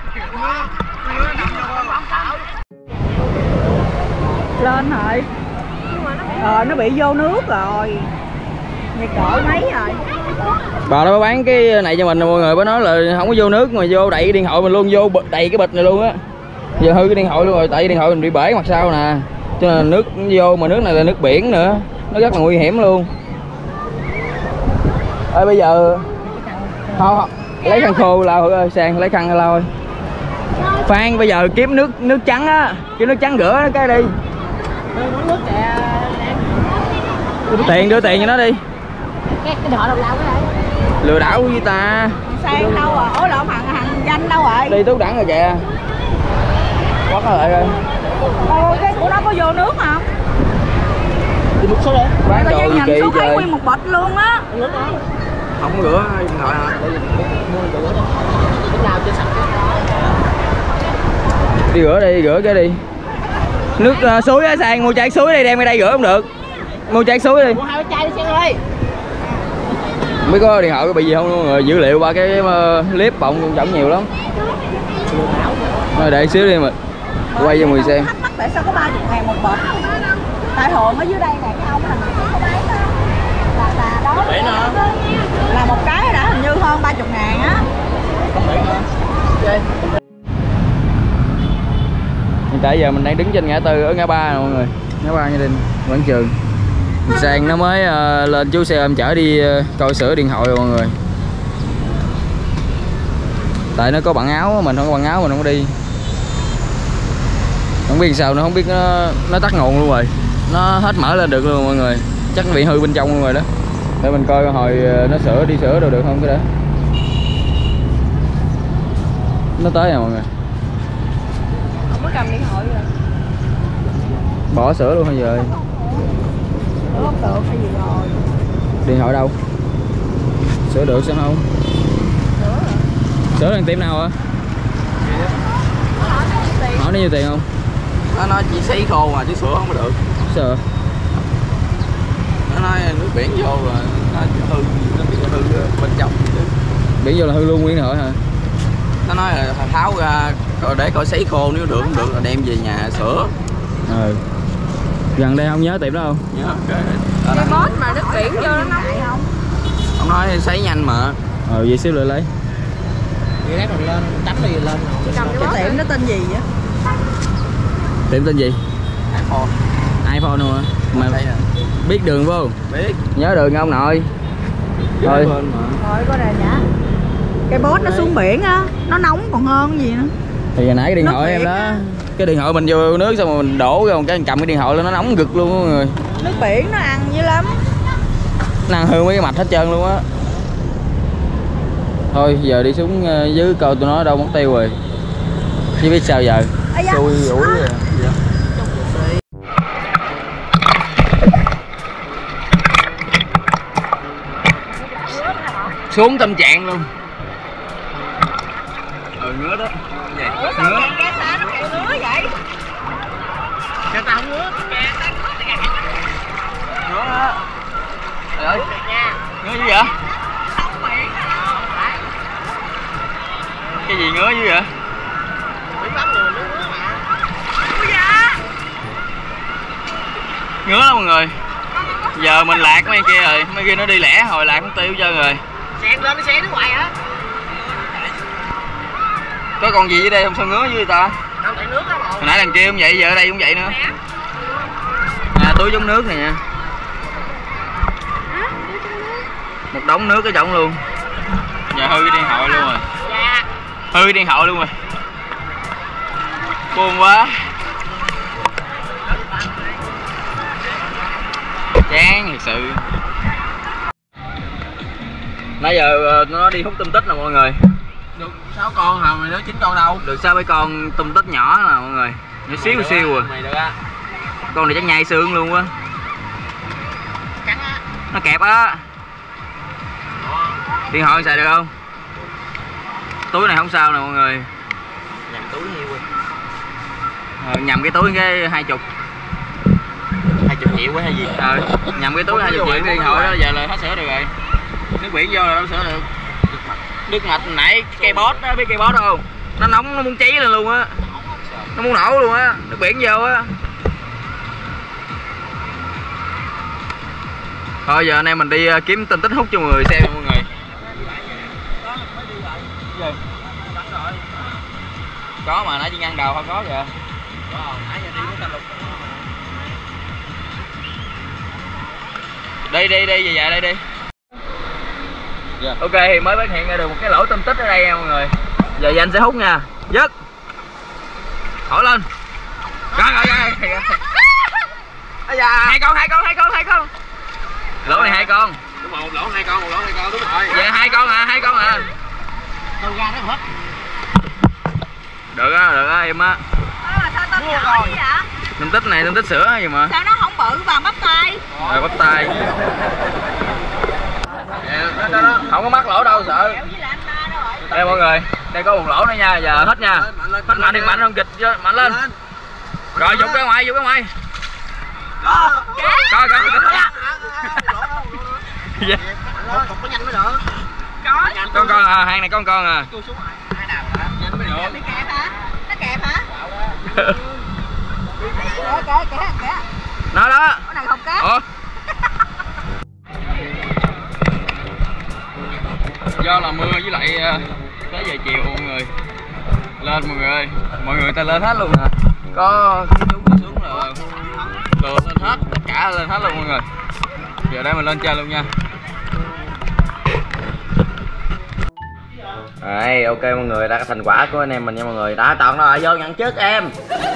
E: Lên rồi. Nó bị vô nước rồi. Nhiệt độ mấy rồi.
A: Bà đó bán cái này cho mình mọi người, bà nói là không có vô nước mà vô đậy cái điện thoại mình luôn, vô đầy cái bịch này luôn á. Giờ hư cái điện thoại luôn rồi, tại điện thoại mình bị bể mặt sau nè. Cho nên nước vô, mà nước này là nước biển nữa, nó rất là nguy hiểm luôn. Ê bây giờ không lấy khăn khô lau thử ơi, Sang lấy khăn lau ơi. Phan bây giờ kiếm nước trắng á, kiếm nước trắng rửa cái đi. Tiền đưa tiền cho nó đi.
E: Cái họ đâu lao cái này.
A: Lừa đảo với ta.
E: Sang đâu rồi? Ủa lộn thằng Danh đâu rồi?
A: Đi Tú Đẳng rồi kìa. Quất lại rồi.
E: Cái của nó có vô nước không?
F: Đi một số đấy.
A: Bán đồ
E: nhìn
A: kỳ
E: số thấy
A: trời.
E: nguyên một bịch luôn á.
A: Không có rửa điện thoại hả? Đi rửa đi, rửa cái đi. Nước suối á Sang, mua chai suối đi đem ra đây rửa không được. Mua chai suối đi.
E: Mua 2 chai đi Sang ơi.
A: Mới có điện thoại có bị gì không luôn rồi, dữ liệu ba cái clip bọng cũng nhiều lắm. Rồi để xíu đi mà quay cho 10 xem.
E: Thắc mắc tại sao có 30.000 một bịch? Tại thường ở dưới đây này cái ông thằng có bán đó là một cái đã hình như hơn 30.000 á.
A: Hiện tại giờ mình đang đứng trên ngã tư ở ngã ba nè mọi người, ngã ba Nha Đinh, Quảng Trường. Sang nó mới lên chú xe em chở đi coi sửa điện thoại rồi mọi người. Tại nó có bằng áo, mình không có bằng áo mình không có đi. Không biết sao nữa, không biết nó tắt nguồn luôn rồi. Nó hết mở lên được luôn mọi người. Chắc bị hư bên trong luôn rồi đó. Để mình coi hồi nó sửa, đi sửa đồ được không cái đó. Nó tới rồi mọi người.
E: Không có cầm điện thoại rồi.
A: Bỏ sửa luôn hay giờ?
E: Không được hay gì rồi.
A: Điện thoại đâu? Sửa được sao không? Sửa đăng tiệm nào hả? Hỏi nó nhiêu tiền không?
F: Nó nói chỉ sấy khô mà chứ sửa không có được.
A: Sao?
F: Nó nói nước biển vô rồi nó hư, nó bị hư bên trong.
A: Biển vô là hư luôn nguyên điện thoại hả?
F: Nó nói là tháo ra để coi sấy khô, nếu được không được là đem về nhà sửa.
A: Gần đây không nhớ tiệm đó không?
F: Nhớ
E: Cái mốt mà nước biển vô nó nóng không?
F: ông nói sấy nhanh mà.
A: Vậy xíu lại lấy.
B: Vậy lát rồi lên tắm đi lên.
E: Cái tiệm nó tên gì vậy?
A: Tiệm tên gì?
F: iPhone.
A: iPhone luôn hả? Mà
F: đây à.
A: biết đường vô?
F: Biết.
A: Nhớ đường không nội? Thôi.
E: Thôi có đây nhá. Cái bốt nó xuống biển á, nó nóng còn hơn gì nữa.
A: Thì hồi nãy cái điện
E: Nước
A: thoại em
E: biển
A: đó
E: á.
A: cái điện thoại mình vô nước xong rồi mình đổ rồi cái cầm cái điện thoại lên nó nóng gực luôn mọi người.
E: Nước biển nó ăn dữ lắm.
A: Nó ăn hư mấy cái mạch hết trơn luôn á. Thôi giờ đi xuống dưới coi tụi nó đâu mất tiêu rồi. Chứ biết sao giờ. Xui ủi rồi. Xuống tâm trạng luôn.
F: Ngứa đó.
E: Ủa sao cái xa nó càng ngứa vậy?
F: Cái tao không ngứa. Ngứa đó. Trời ơi. Ngứa gì vậy? Cái gì ngứa dữ vậy? Bị bắp rồi nó ngứa mà. Ngứa lắm mọi người. Giờ mình lạc mấy kia rồi, mấy kia nó đi lẻ hồi lạc cũng tiêu trơn rồi.
E: Xẹt lên nó xé nước ngoài hả?
F: Có con gì ở đây không sao ngứa với ta?
E: Đâu tại nước đó mà.
F: Hồi nãy đằng kia cũng vậy, giờ ở đây cũng vậy nữa. Túi giống nước này nha. Một đống nước ở trong luôn. Giờ hư cái điện thoại luôn rồi. Hư cái điện thoại luôn rồi. Buồn quá. Chán thật sự. Nãy giờ nó đi hút tôm tích nè mọi người.
C: Được 6 con hả? Mày nói 9 con đâu?
F: Được 6 con tôm tích nhỏ nè mọi người. Nhỏ xíu xíu à.
C: Mày được á.
F: Con này chắc nhai xương luôn á. Nó kẹp á. Điện thoại xài được không? Túi này không sao nè mọi người.
B: Nhằm túi nhiêu rồi.
F: Nhầm cái túi cái 20.
B: 20 triệu quá hay gì?
F: Nhầm cái túi 20 triệu điện thoại đó, giờ là hết sửa được rồi. Nước biển vô là đâu sửa được. Nước mạch nãy cây bót đó, biết cây bót không? Nó nóng nó muốn cháy lên luôn á. Nó muốn nổ luôn á, nước biển vô á. Thôi giờ anh em mình đi kiếm tin tích hút cho mọi người xem mọi người. Có mà nãy chỉ ngăn đầu không có kìa. Đi về đây đi. Ok thì mới phát hiện ra được một cái lỗ tôm tích ở đây nha mọi người. Giờ anh sẽ hút nha. Dứt. Thổi lên. Rồi. Hai con. Lỗ này 2 con.
C: Một lỗ 2 con, đúng rồi.
F: Dạ 2 con à.
B: Đâu ra nó hết.
F: Được á em á.
E: Sao tôm nhỏ vậy?
F: Tôm tích này tôm tích sữa gì mà.
E: Sao nó không bự bằng bắp tay?
F: Rồi bắp tay. Không có mắc lỗ đâu sợ. Đây mọi người, đây có một lỗ nữa nha, giờ hết nha. Hết mạnh thì mạnh không kịch chứ, mạnh lên. Rồi dục ra ngoài. Coi.
B: Có nhanh mới được.
F: Con à, hang này con à.
E: Bị kẹp hả? Nó kẹp hả? Kìa.
F: Nó đó.
E: Cái này không kẹp.
F: Ủa? Do là mưa với lại tới giờ chiều mọi người. Lên mọi người ơi. Mọi người ta lên hết luôn hả? Có chú xuống là lừa lên hết, tất cả lên hết luôn mọi người. Giờ đây mình lên chơi luôn nha. Đấy, ok mọi người, đã có thành quả của anh em mình nha mọi người. Đã toàn rồi, vô nhận trước em.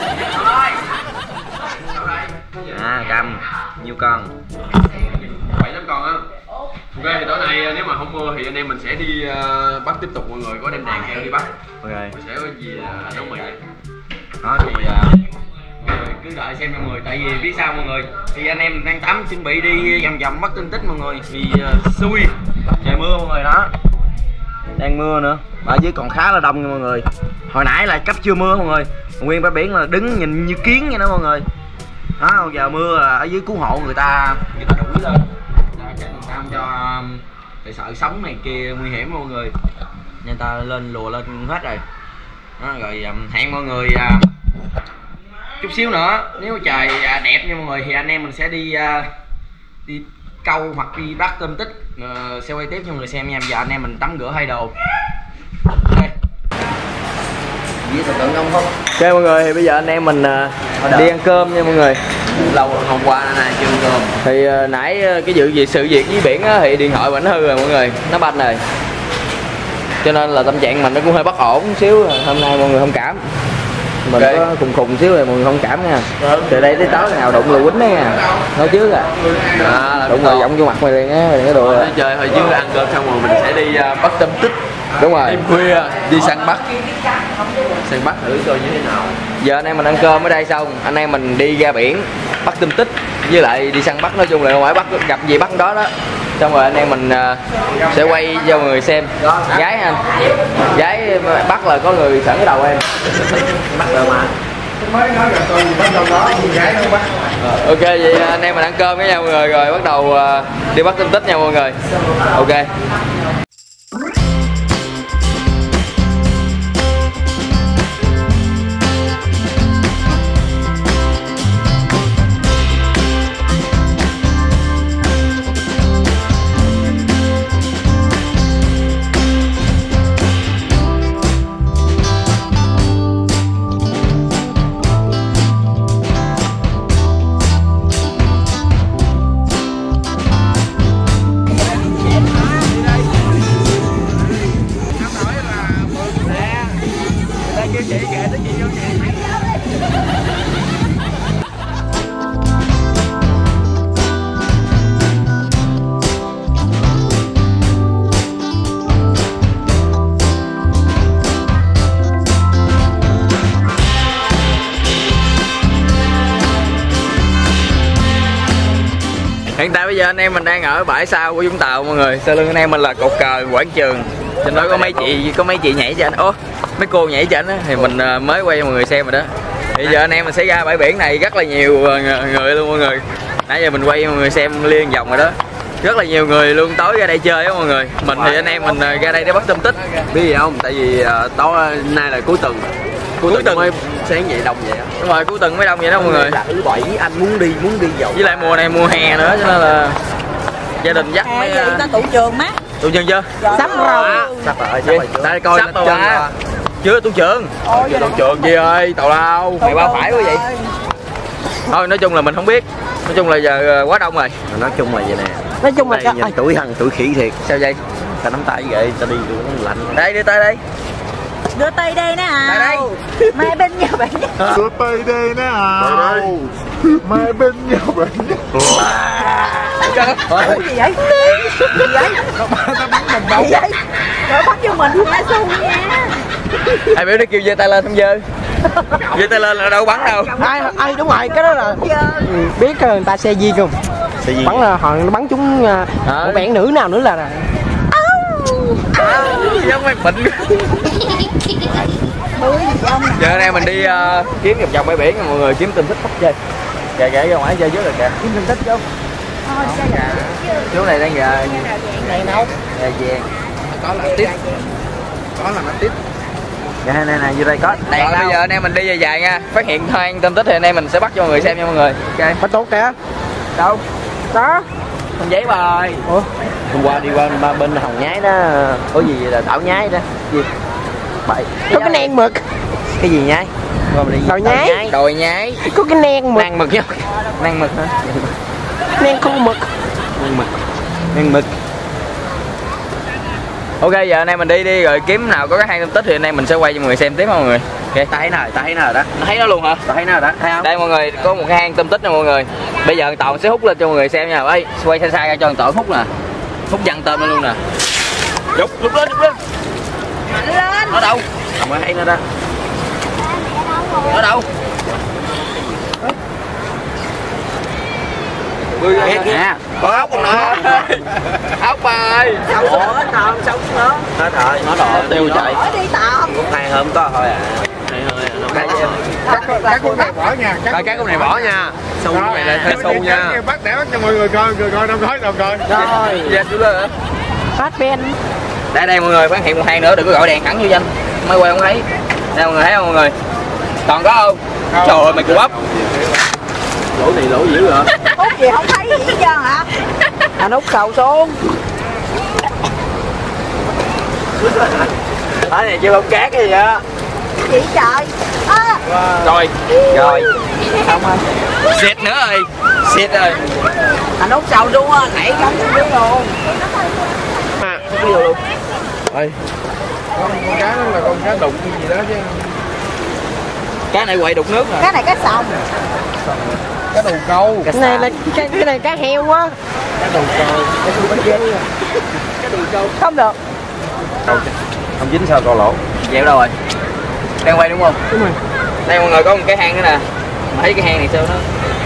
F: Cầm nhiêu con?
C: 7-8 con á. Ok thì tối nay nếu mà không mưa thì anh em mình sẽ đi bắt tiếp tục mọi người, có đem đàn heo đi bắt.
F: Ok.
C: Mình sẽ có gì nấu mì.
F: Đó thì
C: mọi người cứ đợi xem mọi người, tại vì biết sao mọi người, thì anh em đang tắm chuẩn bị đi vòng bắt tin tích mọi người, vì xui trời mưa mọi người đó.
F: Đang mưa nữa, ở dưới còn khá là đông nha mọi người. Hồi nãy là cấp chưa mưa mọi người, nguyên bãi biển là đứng nhìn như kiến vậy đó mọi người. Đó, giờ mưa là ở dưới cứu hộ người ta
C: đuổi lên, không cho để sợ sống này kia nguy hiểm mọi người,
F: người ta lên lùa lên hết rồi. Đó, rồi hẹn mọi người
C: chút xíu nữa nếu trời đẹp nha mọi người thì anh em mình sẽ đi câu hoặc đi bắt tôm tích, sẽ quay tiếp cho mọi người xem nha. Giờ anh em mình tắm rửa thay đồ.
F: Ok mọi người, thì bây giờ anh em mình đi ăn cơm nha mọi người.
C: Lâu hôm qua này chưa ăn cơm.
F: Thì nãy cái sự việc dưới biển á, thì điện thoại mình nó hư rồi mọi người, nó banh rồi. Cho nên là tâm trạng mình nó cũng hơi bất ổn xíu. Hôm nay mọi người thông cảm. Mình có khùng xíu rồi mọi người thông cảm nha. Từ đây tới tối nào đụng là quýnh đó nha. Nói trước đụng rồi giọng vô mặt mày liền á, cái đồ.
C: Chơi hồi trước ăn cơm xong rồi mình sẽ đi bắt tôm tích.
F: Đúng rồi.
C: Đêm khuya đi săn bắt thử coi như thế nào.
F: Giờ anh em mình ăn cơm ở đây xong, anh em mình đi ra biển bắt tôm tích với lại đi săn bắt, nói chung là không phải bắt gặp gì bắt đó đó. Xong rồi anh em mình sẽ quay cho mọi người xem. Gái anh, gái bắt là có người sẵn cái đầu em. Bắt rồi mà. Ok vậy anh em mình ăn cơm với nhau mọi người, rồi bắt đầu đi bắt tôm tích nha mọi người. Ok. anh em mình đang ở bãi sau của Vũng Tàu mọi người. Sau lưng anh em mình là cột cờ Quảng Trường. Trên đó có mấy chị nhảy cho anh. Ố, mấy cô nhảy cho anh á, thì mình mới quay cho mọi người xem rồi đó. Bây giờ anh em mình sẽ ra bãi biển này rất là nhiều người luôn mọi người. Nãy giờ mình quay cho mọi người xem liên vòng rồi đó. Rất là nhiều người luôn tối ra đây chơi á mọi người. Mình thì anh em mình ra đây để bắt tôm tích.
A: Biết gì không? Tại vì tối nay là cuối tuần. Cuối tuần mới sáng vậy đông vậy á.
F: Đúng rồi, cuối tuần mới đông vậy đó mọi người.
A: Là thứ bảy anh muốn đi dạo.
F: Với lại mùa này mùa hè nữa cho nên là gia đình dắt mấy
E: ta tụ trường má.
F: tụ trường chưa?
E: Sắp rồi.
A: Sắp rồi.
F: Đây coi sắp rồi á. Chưa tụ trường. Tụ trường gì ơi, tàu lao. Mày qua phải quá vậy. Thôi nói chung là mình không biết. Nói chung là giờ quá đông rồi.
A: Nói chung là vậy nè.
B: Nói chung là
A: nhìn tuổi hằng tuổi khỉ thiệt.
F: Sao vậy?
A: Ta nắm tay vậy, ta đi được nó lạnh.
F: Đây đi tới đây.
E: Đưa tay đây nè à.
F: Đây đây.
E: Mai bên nhau bạn.
G: Đưa tay đây nè ào. Mai bên nhau bạn.
E: Gì vậy? Gì vậy?
G: Tao bắn mình đâu.
E: Gì vậy? Rồi bắt cho mình ra xung nha.
F: Ai biểu nó kêu giơ tay lên không dơ. Giơ tay lên là đâu bắn đâu.
B: Ai đúng rồi, cái đó là biết người ta xe gì không? Bắn là họ bắn trúng một bạn nữ nào nữa là
F: giống mấy bệnh. Giờ anh em mình đi kiếm dọc bãi biển mọi người, kiếm tin thích bắt chơi. Kìa ra ngoài chơi trước rồi kìa. Kiếm tin thích không? Chú này đang gà này nấu. Gà vàng. Có là tiếp. Có là nó tiếp.
A: Nè nè vô đây có.
F: Rồi bây giờ anh em mình đi dài dài nha. Phát hiện than tôm tích thì anh em mình sẽ bắt cho mọi người xem nha mọi người. Ok.
B: bắt tốt kìa.
F: Đâu?
B: Đó.
F: Không giấy bài.
B: Ủa?
A: Hôm qua đi qua ba bên Hồng Nhái đó, có gì là Tảo Nhái đó. Gì? Bậy.
B: Có cái nang mực.
A: Cái gì nhái?
B: Đồi nhái.
F: Đồi nhái.
B: Có cái nang mực.
F: Nang mực chứ. Nang mực hả?
B: Nang con mực.
A: Nang mực.
F: Ok giờ anh em mình đi rồi kiếm nào có cái hang tôm tích thì anh em mình sẽ quay cho mọi người xem tiếp mọi người. Ok.
A: Ta thấy nào đó.
F: Thấy nó luôn hả?
A: Ta thấy nào đó. Thấy không?
F: Đây mọi người có một cái hang tôm tích nè mọi người. Bây giờ Toàn sẽ hút lên cho mọi người xem nha. Ê, quay xa xa ra cho Toàn hút nè. Hút văng tôm lên luôn nè. Hút lên.
E: Mạnh lên.
F: Nó đâu?
A: Không có thấy nó đó.
F: Nó đâu?
A: Nè.
F: Có ốc không nè? Ốc bài.
E: Ủa còn sống nữa.
A: Hết rồi, nó đỏ tiêu chạy.
E: Hỏi đi tao.
A: Hai hôm có thôi à. Hai hơi nó cái
G: Các con này bỏ nha.
F: Cái con này bỏ nha.
A: sâu này là hơi sâu nha.
G: Bắt để bắt cho mọi người coi đâu coi.
F: Rồi. Dạ chú lên hả?
B: Phát bên.
F: Đây mọi người phát hiện một hang nữa, đừng có gọi đèn thẳng vô danh. Mới quay không thấy. Đây mọi người thấy không mọi người? Còn có không? Trời ơi mày cù bắp.
A: Lỗ này lỗ dữ hả?
E: Hút gì không thấy gì hết trơn hả?
B: Anh út sầu xuống.
A: Ở này chưa bông cát cái gì á.
E: Gì trời?
F: Rồi. Xong rồi. Xịt nữa rồi. Xịt rồi.
E: Anh út sầu luôn á, nãy giống như luôn.
F: Cái vô luôn.
G: Ê. Con cá đó là con cá đụng gì đó chứ.
F: Cá này quậy đục nước nè.
E: Cái này cá sòng.
G: Cá đầu câu.
B: Cái này là cái này cá heo quá.
G: Cá đầu câu.
B: Không được.
A: Không dính sao con lỗ.
F: Dẹo đâu rồi? Đang quay đúng không?
B: Đúng rồi.
F: Đây mọi người có một cái hang nữa nè. Mà thấy cái hang này sao nó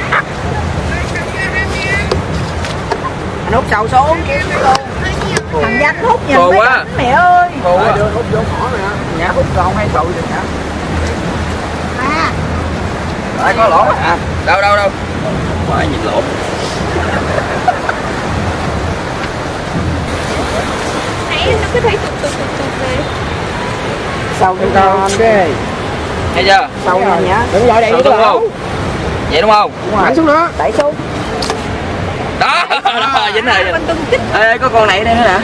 E: Anh út sầu xuống kiếm luôn. Thằng Danh hút nhìn
F: khô
E: mấy
F: quá.
E: cảnh mẹ ơi.
F: khô quá.
G: Hút vô mỏ nè.
F: Nhà hút còn hay sầu được hả?
E: À,
F: Đây có lỗ à? Đâu?
A: Phải nhìn lỗ.
B: Sầu thì ngon ghê.
F: Thấy chưa?
B: Sầu nè nhá. Đừng gọi điện
F: Sầu
B: với
F: đúng
B: lỗ.
F: không? Vậy đúng không?
B: Đánh xuống đó.
E: đẩy xuống.
F: Đó, dính rồi. Ê, có con này ở đây nữa nè.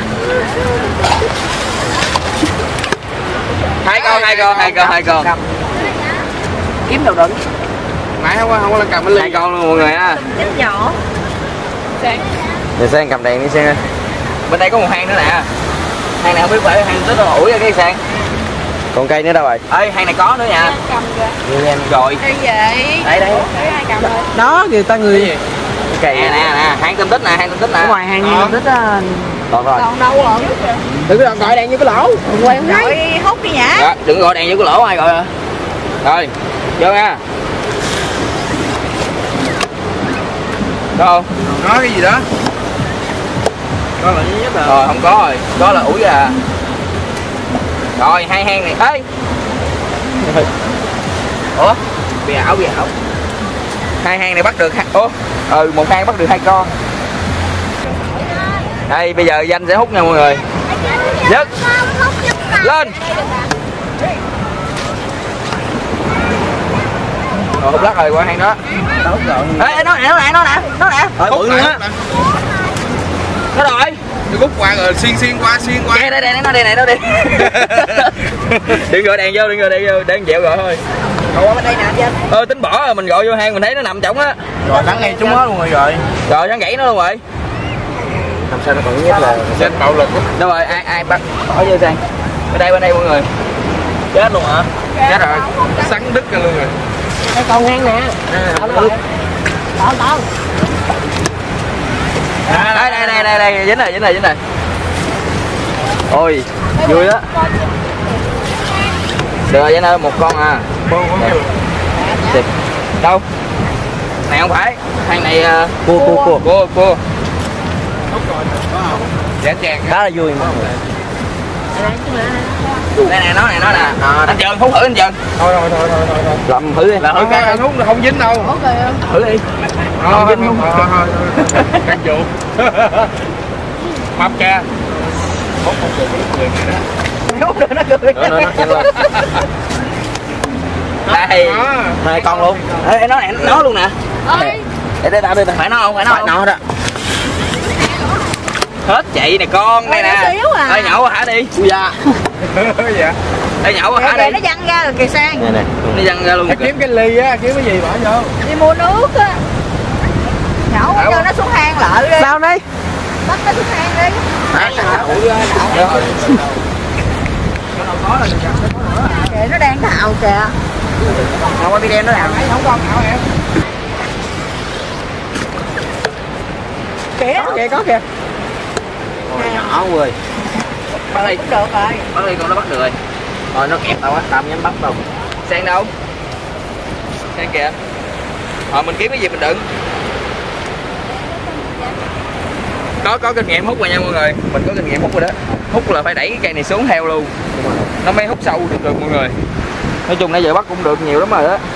F: Hai con.
B: Kiếm đầu đựng.
G: Nãy không có cầm cái ly.
F: Hai con luôn mọi người ha.
E: Chết nhỏ.
F: Giờ Sang cầm đèn đi Sang ơi. Bên đây có một hang nữa nè. Hang này không biết phải hang tích ủi ra cái Sang.
A: Còn cây nữa đâu rồi?
F: Ê, hang này có nữa nha.
E: Cầm kìa.
F: Em rồi.
E: Đây vậy.
F: Đây.
E: Ai cầm rồi.
B: Đó người ta người
F: Cây nè, hang tôm tích nè.
B: ngoài hàng như thích á.
A: Còn rồi.
E: Còn đâu rồi?
B: Đừng có gọi đèn như cái lỗ. Đừng quay không thấy.
E: Rồi hút đi nhả.
F: Dạ, đừng gọi đèn vô cái lỗ ai gọi hả? Rồi, vô nha. Có không?
G: Nói cái gì đó?
B: Có là duy nhất rồi.
F: Rồi không có rồi, có là ủi à. Rồi hai hang này. Ê. Ủa? Bị ảo. Hai hang này bắt được một hang bắt được 2 con. Đây bây giờ Danh sẽ hút nha mọi người. Dứt. Lên. Rồi hút lắc rồi qua hang đó. Ê nó nè.
B: Rồi bự luôn á.
F: Nó rồi.
G: Tôi rút qua rồi xuyên qua.
F: Đây nó đây. Đừng gọi đèn vô, đang dẹo gọi thôi.
E: Ủa bên đây nè anh Vinh.
F: Tính bỏ rồi mình gọi vô hang mình thấy nó nằm trống á.
B: Rồi sáng ngay chúng nó luôn rồi.
F: Rồi sáng gãy nó luôn rồi.
B: Làm sao nó còn nhất là
G: Danh bạo lực.
F: Đâu rồi ai bắt bỏ vô sang. Bên đây mọi người. Chết luôn hả? Chết rồi.
G: Sắn đứt ra luôn rồi.
B: cái con hang nè. Tao.
F: Đây dính này. Ôi vui đó. Được rồi, ơi một con à. Đẹp. Đâu? Này không phải. Hang này cua.
G: Dạ chàng.
B: Đó là vui mà.
F: Đây nè, nó nè. Anh Trường hút thử anh Trường.
G: Thôi.
F: Làm thử đi.
G: Thử cái anh hút nó không dính đâu.
F: Thử đi.
G: Thôi. Căng vụ. Mập cha. Hút không được người này đó.
F: Hút được nó cười. Đây.
B: 2 con luôn.
F: Ê, nó luôn nè. Để phải nó không?
B: Nó đó.
F: Hết chị nè con, đây nè. Ê nhậu hả đi.
B: Ui da.
G: Dạ.
F: Ê nhậu hả đi.
E: Nó văng ra rồi kìa Sang.
B: Nè.
F: Nó văng ra luôn.
G: Kiếm cái ly á, kiếm cái gì bỏ vô.
E: Đi mua nước á. Nhậu cho nó xuống hang lợi đi.
B: Sao đi?
E: Bắt nó xuống hang đi. Kìa nó đang thạo kìa.
B: Không có video nó làm.
G: Không con nào em.
E: Kìa.
B: Có kìa. Nhỏ rồi.
F: Bắt đi.
E: Được rồi.
F: Bắt đi con nó bắt được rồi.
B: Rồi nó kẹp tao á, tao nhắm bắt đâu.
F: Sang đâu? Sang kìa. Mình kiếm cái gì mình đựng. Có kinh nghiệm hút rồi nha mọi người. Mình có kinh nghiệm hút rồi đó. Hút là phải đẩy cái cây này xuống theo luôn. Nó mới hút sâu được mọi người. Nói chung nãy giờ bắt cũng được nhiều lắm rồi đó.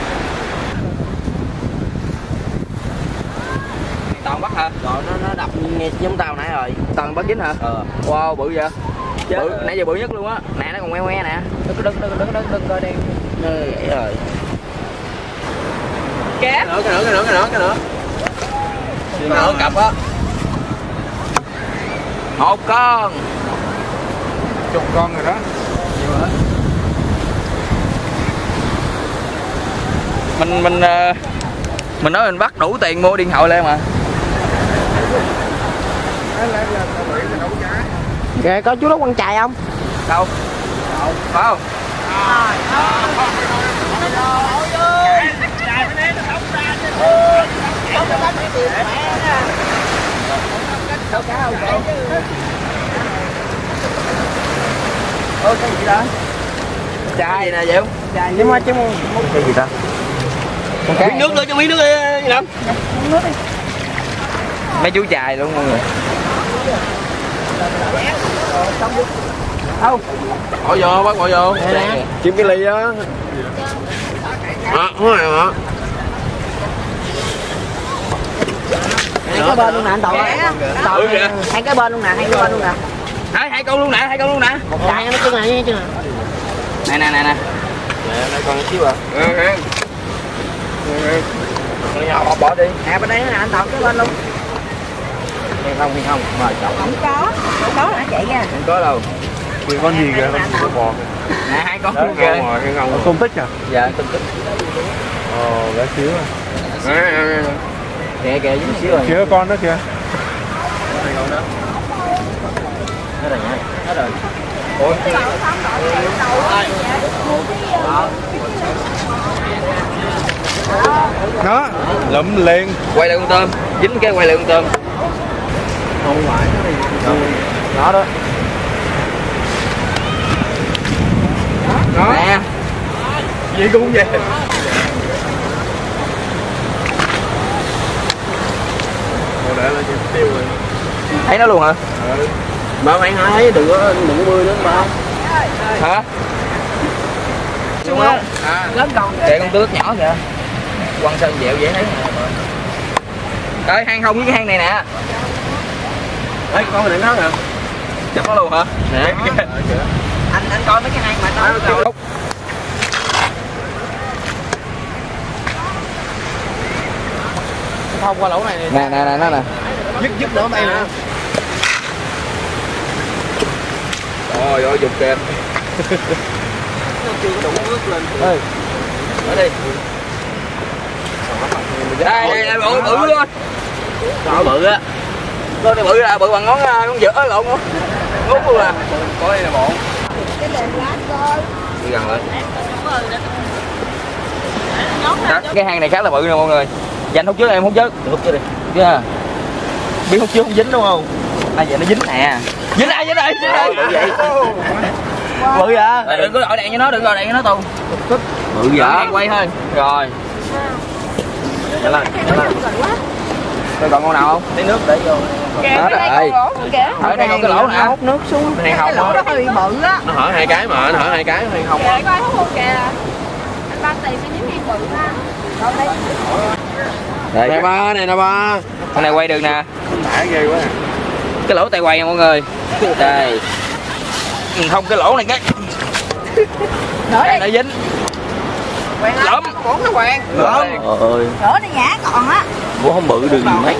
F: Toàn bắt hả?
B: Rồi nó đập nghe giống tao nãy rồi.
F: Toàn bắt dính hả? Wow bự vậy. Bự, nãy giờ bự nhất luôn á. Nè nó còn ngoe nè. Đừng coi đi.
B: Vậy rồi.
E: Kép.
B: Cái nữa.
F: Nữa cặp á. 1 con.
G: Chục con rồi đó.
F: Mình nói mình bắt đủ tiền mua điện thoại lên mà.
B: Kìa có chú đó quăng chài không?
F: Đâu? Phải không? Cái gì đó? Chai nè vậy không?
B: Chứ mà cái gì ta?
F: Miếng nước nữa cho miếng nước đi Lâm. Mấy chú chài luôn mọi người.
B: Đâu?
G: Bỏ vô, bắt bỏ vô. Kiếm cái ly á. Đúng rồi hả?
B: Hai cái bên luôn nè anh Toàn. Hai cái bên luôn nè,
F: Hai con luôn nè.
B: Một chai nó chứ này chứ.
F: Nè.
G: Nè, còn xíu à.
F: Bỏ đi.
B: Nè bên đây nè anh Toàn, cái bên luôn. Nghe không, mời chậu.
E: Không có hả chạy ra.
F: Không có đâu.
G: Kìa con gì kìa, con bò.
F: Nè 2 con
G: Đó,
F: luôn kìa.
G: cái ngầu. Tôm tích à?
F: Dạ tôm tích.
G: Bé xíu à.
F: Kìa dính xíu rồi.
G: Kìa con đó kìa.
F: Hết rồi.
G: Ủa? Đó, lụm liền.
F: Quay lại con tôm, dính cái quay lại con tôm.
B: Không phải nó đó.
G: Đó.
F: Nè.
G: Gì cũng vậy. Để là tiêu rồi.
F: Thấy nó luôn hả?
B: Ba bạn thấy đừng có bơi nữa ba.
F: Hả?
B: Xuống không?
F: Lớn con kìa. Kệ con tước nhỏ kìa. Quăng sơn dẹo dễ thấy. Ơi hang không với cái hang này nè.
B: Đấy con đừng nói nè.
F: Chụp nó luôn hả? Nè.
B: Anh coi mấy cái hang mà nó thông qua lỗ này
F: Nè nó nè.
B: dứt đỡ tay nè.
F: Ôi ôi dục kìa.
B: Chưa có đủ nước lên.
F: Ê. Ở đi. Đây bự luôn. Đó bự á. Lên đây bự ra, bự bằng ngón giữa lộn không? Ngút luôn à. Có đây là bộ.
E: Cái đèn lát coi.
F: Đi gần lại. Cái hang này khá là bự nè mọi người. Dành hút trước em hút trước. Hút trước đi. Chưa. Biết hút trước không dính đúng không? À vậy nó dính nè. Dính đây. Bự vậy. Đừng có gọi đèn cho nó, đừng gọi đèn cho nó tu. Bự vậy. Quay thôi. Rồi. Nhanh lên. Tôi còn con nào không? Lấy nước để vô.
E: Kìa, cái đây con lỗ kìa.
F: Ở đây có cái lỗ nè.
B: Hút nước xuống.
F: Này không.
E: Cái lỗ đó hơi bị bự á.
B: Nó hở hai cái mà, nó hở hai cái hay không?
E: Kìa, coi hút không kìa. Anh ba tiền cái dính hang bự ha. Rồi đây.
F: Đây.
B: Này nè ba.
F: Con này quay được nè.
B: Đã ghê quá.
F: Cái lỗ tay quay nha mọi người. Đây. Không cái lỗ này cái.
E: Nữa đi.
F: Nó dính. Lắm.
E: Cuốn nó quẹn.
F: Ơi.
E: Nữa đi nhả còn á.
F: Bố không bự đường gì mấy.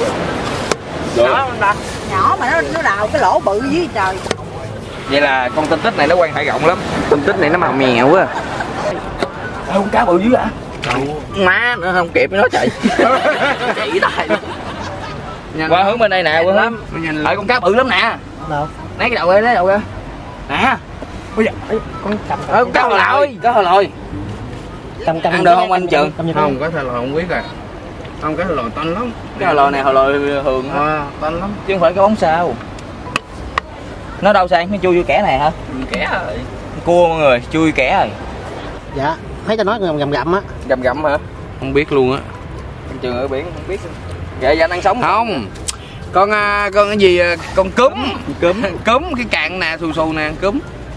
E: Nhỏ mà nó đào cái lỗ bự dưới trời.
F: Vậy là con tinh tích này nó quan hệ rộng lắm. Tinh tích này nó màu mèo quá. Con cá bự dữ hả? Má nữa không kịp với nó chạy. Chạy tay luôn. Qua hướng bên đây nè, qua hướng. Ở con cá bự lắm nè.
B: Đâu?
F: Lấy cái đầu ra, lấy đầu ra. Nè. Ôi dạ, con cầm. Con cá hồi lòi, cá hồi lòi. Cầm ăn được không anh Trường?
B: Không, có thể là không biết rồi. Không, cái lòi to lắm.
F: Cái hồi lòi này hồi lòi thường
B: À, to lắm.
F: chứ không phải cái bóng sao. Nó đâu sang? Nó chui vô kẻ này hả? Kẻ rồi. Cua mọi người, chui kẻ rồi.
B: Dạ, thấy cho nó gầm á.
F: Gầm hả?
B: Không biết luôn á.
F: Anh Trường ở biển không biết. Vậy anh ăn sống
B: Không. Con cái gì con cúm cái cạn nè, xù nè, cúm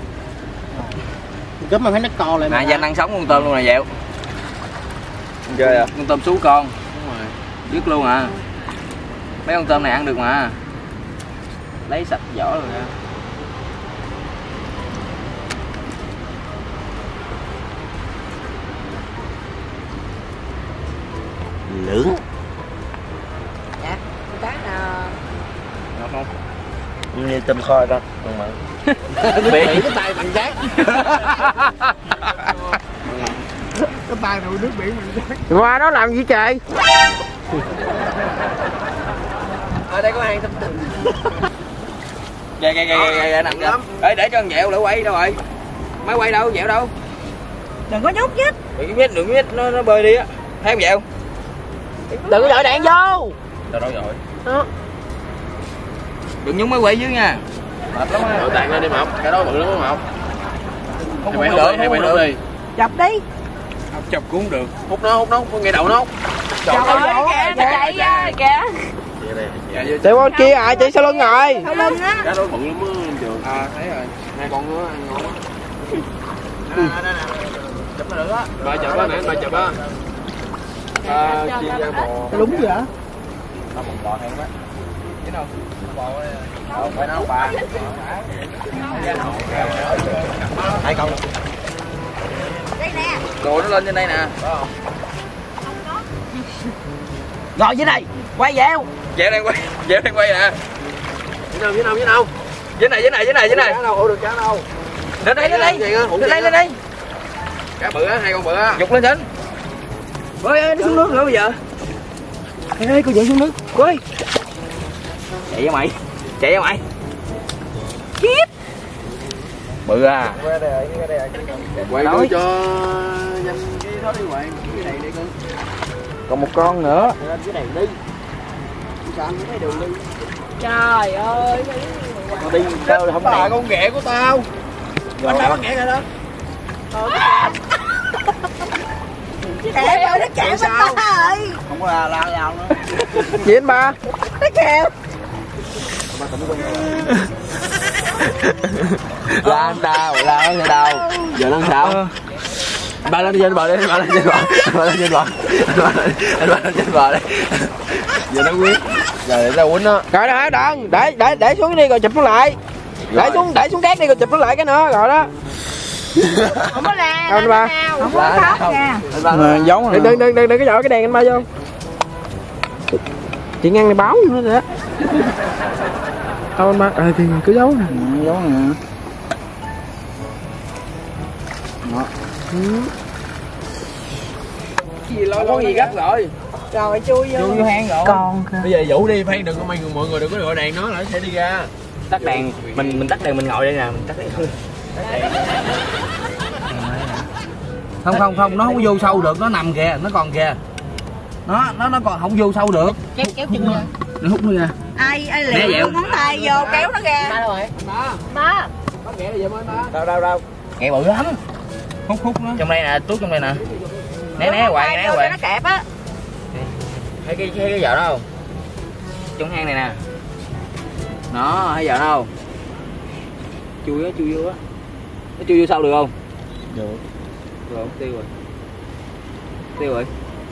B: mà thấy nó co lại.
F: À anh ăn sống con tôm luôn nè dẹo. Ghê à? Con tôm sú con.
B: Đúng rồi.
F: Dứt luôn à. Mấy con tôm này ăn được mà. Lấy sạch vỏ rồi ra.
B: Lưỡng.
E: Dạ, cá nào.
F: Ngon không?
B: Như tôm kho con.
F: Bị
B: cái tay bằng rác. Cái tay nào nước biển bằng rác. Qua đó làm gì trời?
F: Ở đây có hang tâm tình. Kìa nằm kìa. Ê để cho con dẹo lỡ quay đâu rồi? Máy quay đâu, dẹo đâu?
E: Đừng có nhúc nhích.
F: Đừng nhích nó bơi đi á. Thấy không dẹo?
B: Đừng có đợi đạn vô.
F: Đâu rồi. Đó. Đừng nhúng máy quay dưới nha. Mệt lắm á.
B: Đợi đạn lên đi Mộc. Cái đó bự lắm á Mộc.
F: Không được,
B: hay mày hút đi.
E: Chọc đi.
B: Chọc cũng được. Hút nó, con nghe đầu nó.
E: Chọc ơi kìa, nó chạy ra kìa.
B: Chạy qua kia à, chạy sau lưng rồi.
E: Sau lưng á.
B: Cái đó bự lắm á anh Trường. À thấy rồi. Hai con nữa ăn ngon quá. Chụp nó được á. Ba chụp á nè, ba chụp á. Chiên da bò.
E: Đúng vậy hả?
F: Nó một bò thêm á. Biết không? Bò không phải nó ba.
B: Hai con.
E: Đây nè.
F: Đồ nó lên trên đây nè.
B: Rồi dưới này, quay dẹo.
F: Dẹo đang quay nè.
B: Dưới nào?
F: Dưới này.
B: Cá đâu, được cá đâu.
F: Lên đây.
B: Cá bự á, hai con bự á.
F: Dục lên trên. Ơi, nó xuống nước nữa bây giờ.
B: Ê, cô dậy xuống nước.
F: Ơi. Chạy ra mày. Kiếp. Bự à.
B: Quay đưa cho nhanh cái đó đi quay. Cái này đi con.
F: Còn một con nữa.
B: Lên cái này đi. Sao anh thấy đường đi.
E: Trời ơi.
F: Con đi sao không
B: Bà con ghẹ của tao. Anh đâu có ghẹ rồi đó.
E: Kệ ơi, nó chạy bên ta ơi.
B: Không có la nhau nữa.
F: Gì anh ba?
E: Nó kìa.
F: La anh đau, la anh sẽ đau. Giờ nó sao? Ba lên trên bờ đi, ba lên trên bờ, ba lên trên bờ, anh ba lên trên bờ đi. Giờ nó quyết, giờ để ra quýnh nó.
C: Rồi đó, đừng, để xuống đi rồi chụp nó lại. Để xuống cát đi rồi chụp nó lại cái nữa rồi đó.
E: Không có la,
C: Đâu anh ba?
E: không có khóc nha.
C: Giống rồi. Đừng cái dội cái đèn anh ba vô. Chị ngăn này báo nữa rồi đó. Đâu anh ba? Thì cứ giấu nè.
D: Giấu nè.
C: Gì lo con gì gấp rồi.
E: Rồi chui vô
C: hang rồi.
E: Còn
B: Bây giờ vũ đi, Phan đừng có mọi người đừng có gọi đèn nó là nó sẽ đi ra.
C: Tắt đèn, mình tắt đèn mình ngồi đây nè, mình tắt đèn. Không, nó không vô sâu được, nó nằm kìa, nó còn kìa. Nó còn không vô sâu được.
E: kéo chân ra.
C: Nó hút nó ra.
E: Ai liều ngón tay vô kéo nó ra.
C: Ba đâu rồi?
E: Ba.
C: Bắt ghẹ là giờ mới ba. Đâu. Ghẹ bự lắm. Hút nó. Trong đây nè, tuốt trong đây nè. Né hoài.
E: Nó kẹp á.
C: Thấy cái vợ đó không? Trong hang này nè. Nó, thấy vợ đó không? Chui vô á. Nó chui vô sâu được không?
B: Được.
C: Rồi, tiêu rồi.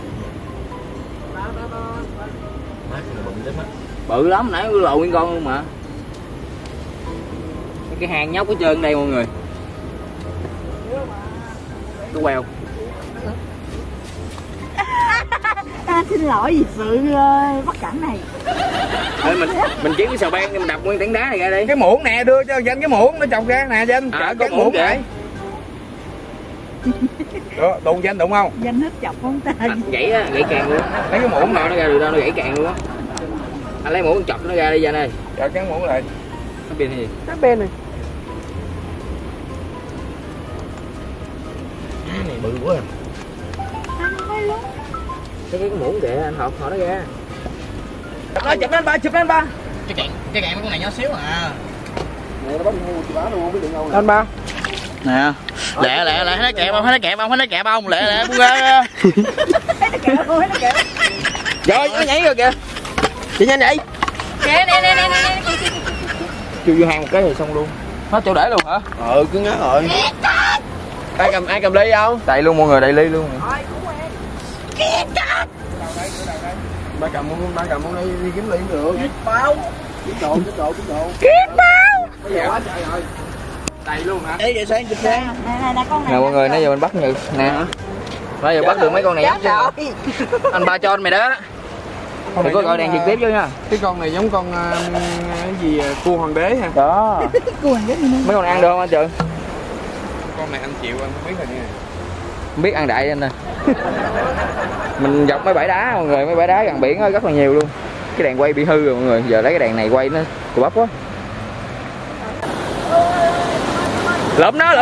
B: Mắt bự lắm á.
C: Bự lắm, nãy lộ nguyên con luôn mà. Cái hang nhóc ở trơn đây mọi người. Nó queo.
E: Xin lỗi vì sự bất cảnh này.
C: Mình kiếm cái sào ban mình đập nguyên tảng đá này ra đi.
F: Cái muỗng nè, đưa cho Danh cái muỗng nó chọc ra nè Danh.
C: À,
F: cái muỗng
C: kìa.
F: Đó, đụng Danh đụng không?
E: Danh hết chọc không ta.
C: Gãy càng luôn.
F: Lấy cái muỗng
C: Nó ra được đâu, nó gãy càng luôn á. Anh lấy muỗng chọc nó ra đi Danh ơi.
F: Cho cái muỗng lại.
C: Cái bên gì?
E: Cái bên này.
C: Này bự quá. Cái muỗng kìa, anh học nó ra.
F: Chụp lên ba.
C: Cái cạn con này nhỏ xíu à.
F: Nè nó bắt ngu chị báo luôn không biết đừng đâu nè.
C: Anh ba.
D: Nè. Lẹ thấy nó kẹp không? Thấy nó kẹp không? Lẹ buông ra.
C: Rồi, nó nhảy rồi kìa. Chị nhanh vậy.
E: Nè.
C: Chui vô hang một cái thì xong luôn. Hết chỗ để luôn hả?
F: Cứ ngắt rồi.
B: Ai cầm ly không?
F: Đầy luôn mọi người, đầy ly luôn.
B: Ba cầm muốn đi kiếm ly cũng được.
F: Bao.
B: Kiếm đồ. Bây giờ quá trời rồi. Đầy luôn hả?
F: Ê vậy sáng chụp sáng.
E: Nè con này.
F: Nè mọi người, nãy giờ mình bắt nhự nè. Nãy giờ bắt được mấy con này
E: Chết rồi.
F: anh ba cho anh mày đó. Đừng có gọi đèn trực tiếp vô nha.
B: Cái con này giống con cái gì cua hoàng đế hả?
F: Đó. Mấy con ăn được không anh Trường?
B: Con này anh chịu anh không biết rồi nha.
F: Không biết ăn đại anh nè. Mình dọc mấy bãi đá mọi người, mấy bãi đá gần biển rất là nhiều luôn. Cái đèn quay bị hư rồi mọi người, giờ lấy cái đèn này quay nó cù bắp quá. Lụm nó.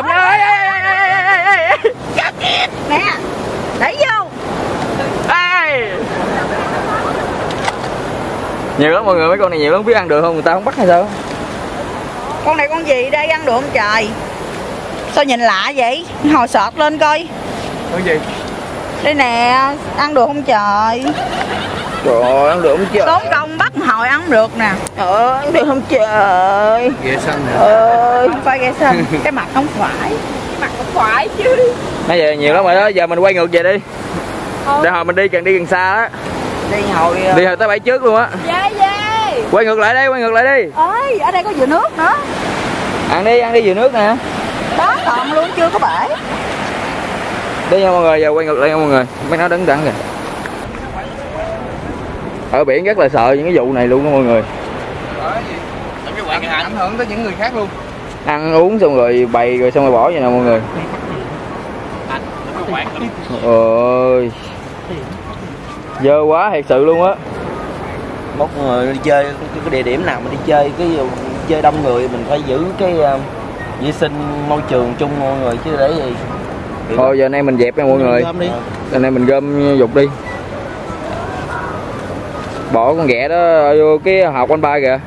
E: Nè. Đẩy vô.
F: Nhiều lắm mọi người, mấy con này nhiều lắm, không biết ăn được không, người ta không bắt hay sao?
E: Con này con gì đây ăn được không trời? Sao nhìn lạ vậy? Hồi sọt lên coi.
B: Con gì?
E: Đây nè, ăn được không trời?
F: Trời ơi, ăn được không trời?
E: Tốn công bắt hồi ăn được nè. Ăn được không trời?
B: Ghẹ xanh hả?
E: Không phải ghẹ xanh, cái mặt không phải. Cái mặt không phải chứ.
F: Nãy giờ nhiều lắm rồi đó, giờ mình quay ngược về đi. Để hồi mình đi càng xa á. Đi hồi tới bãi trước luôn á.
E: Về.
F: Quay ngược lại đi.
E: Ơi, ở đây có dừa nước nữa.
F: Ăn đi dừa nước nè.
E: Đó còn luôn, chưa có bể.
F: Đi nha mọi người, giờ quay ngược lại nha mọi người. Mấy nó đứng đắn kìa. Ở biển rất là sợ những cái vụ này luôn đó mọi người.
B: Ảnh hưởng tới những người khác luôn.
F: Ăn uống xong rồi bày rồi xong rồi bỏ vậy nè mọi người. Ôi. Dơ quá thiệt sự luôn á.
C: Một người đi chơi cái địa điểm nào mà đi chơi chơi đông người mình phải giữ cái vệ sinh môi trường chung mọi người chứ để gì.
F: Thôi giờ nay mình dẹp nha mọi người. Giờ nay mình gom dục đi. Bỏ con ghẹ đó vô cái hộp anh ba kìa.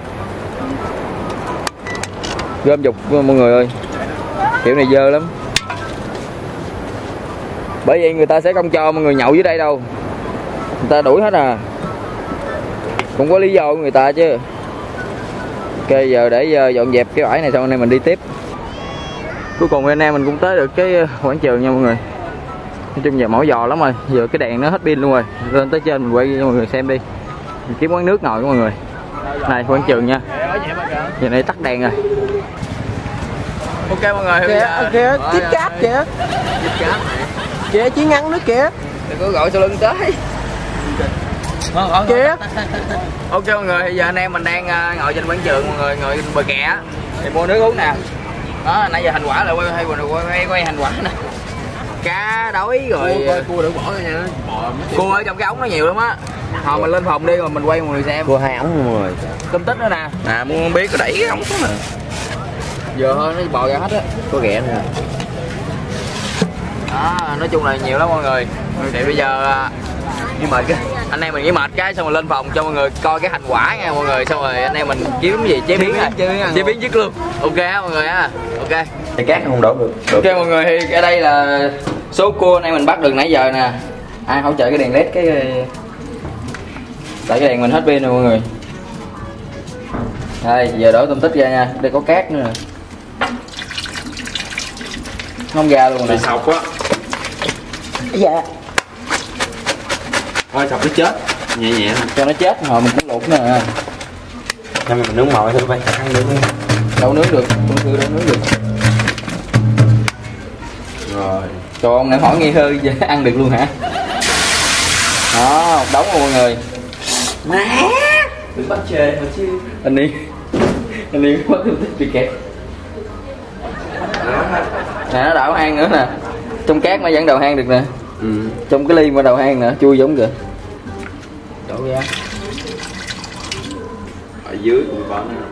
F: Gom dục mọi người ơi. Kiểu này dơ lắm. Bởi vậy người ta sẽ không cho mọi người nhậu dưới đây đâu. Người ta đuổi hết à. Cũng có lý do của người ta chứ. Ok, giờ để dọn dẹp cái bãi này xong anh em mình đi tiếp. Cuối cùng anh em mình cũng tới được cái quảng trường nha mọi người. Nói chung giờ mỏi giò lắm rồi, giờ cái đèn nó hết pin luôn rồi. Lên tới trên mình quay cho mọi người xem đi. Mình kiếm quán nước ngồi của mọi người. Này quảng trường nha. Giờ này tắt đèn rồi.
A: Ok mọi người.
B: Kìa, Kit Kat kìa. Kìa, chỉ ngăn nước kìa.
A: Đừng có gọi sau lưng tới.
B: Kìa.
A: Ok mọi người, bây giờ anh em mình đang ngồi trên quảng trường mọi người, ngồi bờ kè thì mua nước uống nè. Đó, nãy giờ hành quả lại quay hành quả nè. Cá đói rồi.
B: Cua đừng bỏ nha.
A: Cua ở trong cái ống nó nhiều lắm á. Hồi mình lên phòng đi rồi mình quay mọi người xem.
F: Cua 2 ống mọi người.
A: Tôm tích nữa nè.
F: À muốn biết có đẩy cái ống xuống nè.
A: Giờ thôi nó bò ra hết á.
F: Có ghẹ nè.
A: Đó, nói chung là nhiều lắm mọi người. Thì bây giờ đi mệt cái anh em mình nghỉ mệt cái xong rồi lên phòng cho mọi người coi cái hành quả nha mọi người, xong rồi anh em mình kiếm cái gì chế biến chế biến dứt luôn. Ok á mọi người á. Ok.
F: Cái cát không đổ được.
A: Ok mọi người, thì ở đây là số cua này mình bắt được nãy giờ nè. Ai hỗ trợ cái đèn led cái tại cái đèn mình hết pin rồi mọi người. Đây giờ đổ tôm tích ra nha, đây có cát nữa nè. Không ra luôn nè.
B: Sọc quá.
E: Dạ.
B: Thôi sọc nó chết. Nhẹ nhẹ
A: Cho nó chết hồi mình cũng luộc nữa nè.
B: Cho mình nướng mồi thôi phải ăn được.
A: Đâu nướng được, con cưa đâu nướng được.
B: Rồi.
A: Trời ông này hỏi nghi hơi ăn được luôn hả? Đó, một đống luôn mọi người. Má đừng bắt chê mà chứ. Anh đi bắt tôm tích bị kẹt. Nè nó đảo hang nữa nè. Trong cát nó vẫn đầu hang được nè. Trong cái ly mà đầu hang nè, chui giống kìa. Đổ ra.
B: Ở dưới cũng có nữa.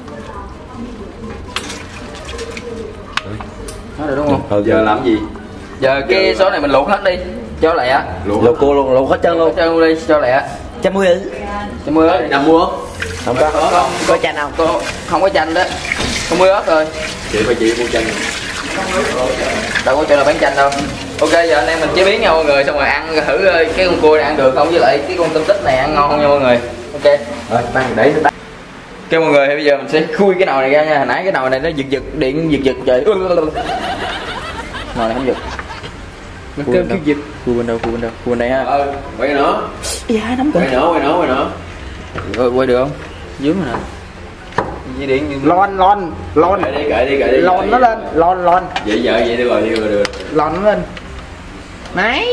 A: Nó được đúng không?
B: Giờ làm gì?
A: Giờ cái số này mình luộc hết đi. Cho lẹ.
F: Luộc cua luôn, luộc hết trơn luôn.
A: Cho luôn đi, cho lẹ.
F: Chăm muối ư?
A: Cho muối ớt.
B: Làm mua
F: Không có chanh không?
A: Không có chanh đó. Không muối ớt rồi.
B: chị mua chanh.
A: Đâu có cho là bán chanh đâu. Ok giờ anh em mình chế biến nha mọi người, xong rồi ăn thử cái con cua này ăn được không, với lại cái con tôm tích này ăn ngon không nha mọi người. Ok.
B: Rồi tăng để nó tắt.
A: Ok mọi người, bây giờ mình sẽ khui cái nồi này ra nha. Hồi nãy cái nồi này nó giật điện giật trời. Nồi này không giật.
B: Nó kêu cái giật.
A: Khui bên đâu? Khui bên đây ha.
B: Quay nữa.
E: Dạ nắm
B: Quay nữa.
A: Rồi quay được không? Dướng rồi nè. Dây điện
B: Lon.
A: Kệ đi.
B: Lon nó lên. Lon.
A: Vậy được rồi.
B: Lon nó lên.
E: Máy.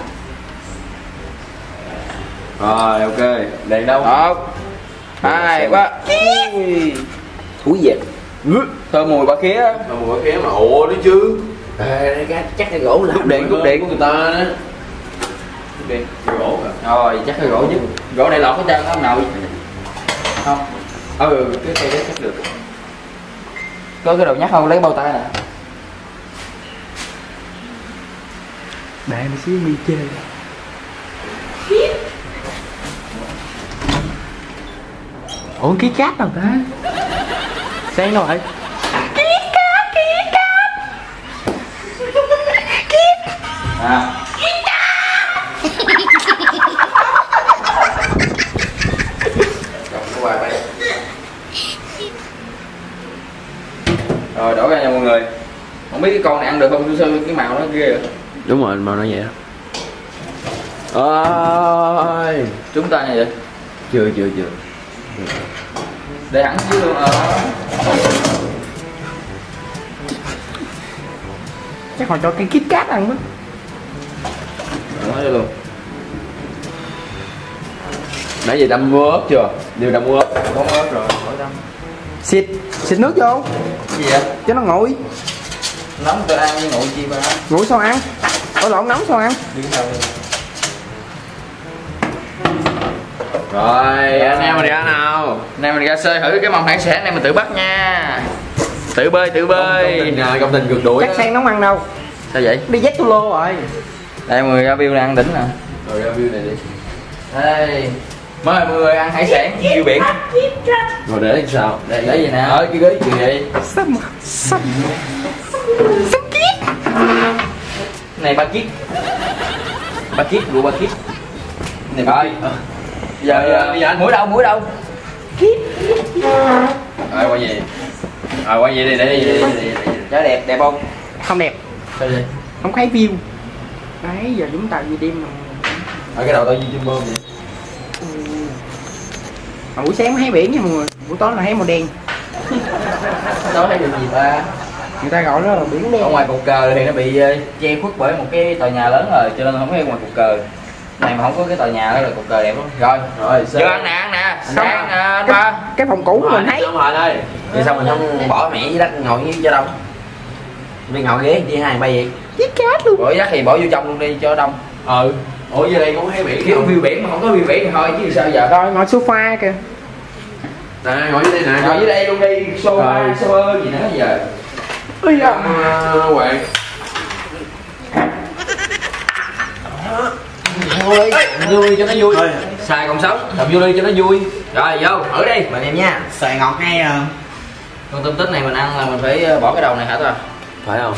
A: Rồi ok. Đèn đâu? 1 2 3.
F: Thúi về.
A: Thơm mùi ba khía.
B: Mùi cái mà ồ đấy chứ.
F: Chắc cái gỗ là
A: Cúp điện của người ta đó.
B: Điện gỗ à?
A: Rồi chắc cái gỗ chứ. Gỗ này lọt hết trơn đó ông nội. Không.
B: Cái cây đấy chắc được.
A: Có cái đầu nhắc không, lấy bao tay nè.
B: Bạn đi xíu mi chơi. Ủa cái cát đâu ta? Sáng đâu vậy?
A: À. Rồi đổ ra nha mọi người. Không biết cái con này ăn được không, sao cái màu nó ghê vậy?
B: Đúng rồi, màu nó vậy đó. Ôi,
A: Chúng ta như vậy.
B: chưa.
A: Để hẳn dưới luôn.
B: Chắc họ cho cái Kit Kat ăn quá.
A: Nói luôn.
B: Nãy giờ đâm mua ớt chưa? Đều đâm mua ớt.
A: Có ớt rồi, khỏi đâm.
B: Xịt nước vô.
A: Gì vậy?
B: Cho nó nguội.
A: Nóng tôi ăn với nguội chi ba.
B: Nguội sao ăn? Lộn nóng sao ăn?
A: Đi đâu đi. Rồi, anh em mình ra nào? Anh em mình ra xơi thử cái mầm hải sản này mình tự bắt nha. Tự bơi.
B: Công tình rượt đuổi. Chắc sang nóng ăn đâu.
A: Sao vậy?
B: Đi dắt lô rồi.
A: Đây mọi người ra view này ăn đỉnh nè.
B: Rồi ra view này đi.
A: Đây. Mời mọi người ăn hải sản view biển.
B: Rồi để làm sao?
A: Đây lấy gì nè?
B: Cái ghế gì vậy?
E: Sâm kít.
A: Này ba kít. Rượu ba kít. Này ba kít. Giờ mũi đâu?
E: Kít.
B: Rồi quay gì? Rồi quay gì đi, để đi.
C: Đó đẹp không?
F: Không đẹp.
B: Sao vậy?
F: Không thấy view. Đấy giờ chúng ta đi đêm mà.
B: Ở cái đầu tao trên bơm vậy.
F: Mà buổi sáng thấy biển nha mọi người, buổi tối là thấy màu đen.
C: Nói thấy được gì ta?
F: Người ta gọi nó là biển đen.
C: Ở ngoài cột cờ thì nó bị che khuất bởi một cái tòa nhà lớn rồi, cho nên không thấy ngoài cột cờ. Này mà không có cái tòa nhà đó là cột cờ đẹp lắm. Rồi vô ăn nè. Sáng anh ba.
F: Cái phòng cũ của mình thấy.
B: Đúng rồi đây.
C: Vì sao mình không bỏ mẹ dưới đất ngồi dưới cho đông? Đi ngồi ghế đi hai bay vậy.
F: Giết cát luôn.
C: Bỏ rác thì bỏ vô trong luôn đi cho đông.
B: Ủa dưới đây cũng thấy biển.
C: Thiếu view biển mà không có view biển thì thôi chứ sao giờ.
F: Rồi ngồi sofa kìa.
B: Nè, ngồi dưới đây nè.
C: Ngồi dưới đây luôn đi, sofa gì nữa giờ.
F: Ôi da.
B: Quạng.
C: Vui cho nó vui. Xài còn sống, làm vô đi cho nó vui. Rồi vô, ở đi mình em nha.
F: Xài ngọt ngay à.
C: Con tôm tích này mình ăn là mình phải bỏ cái đầu này hả ta?
B: Phải không?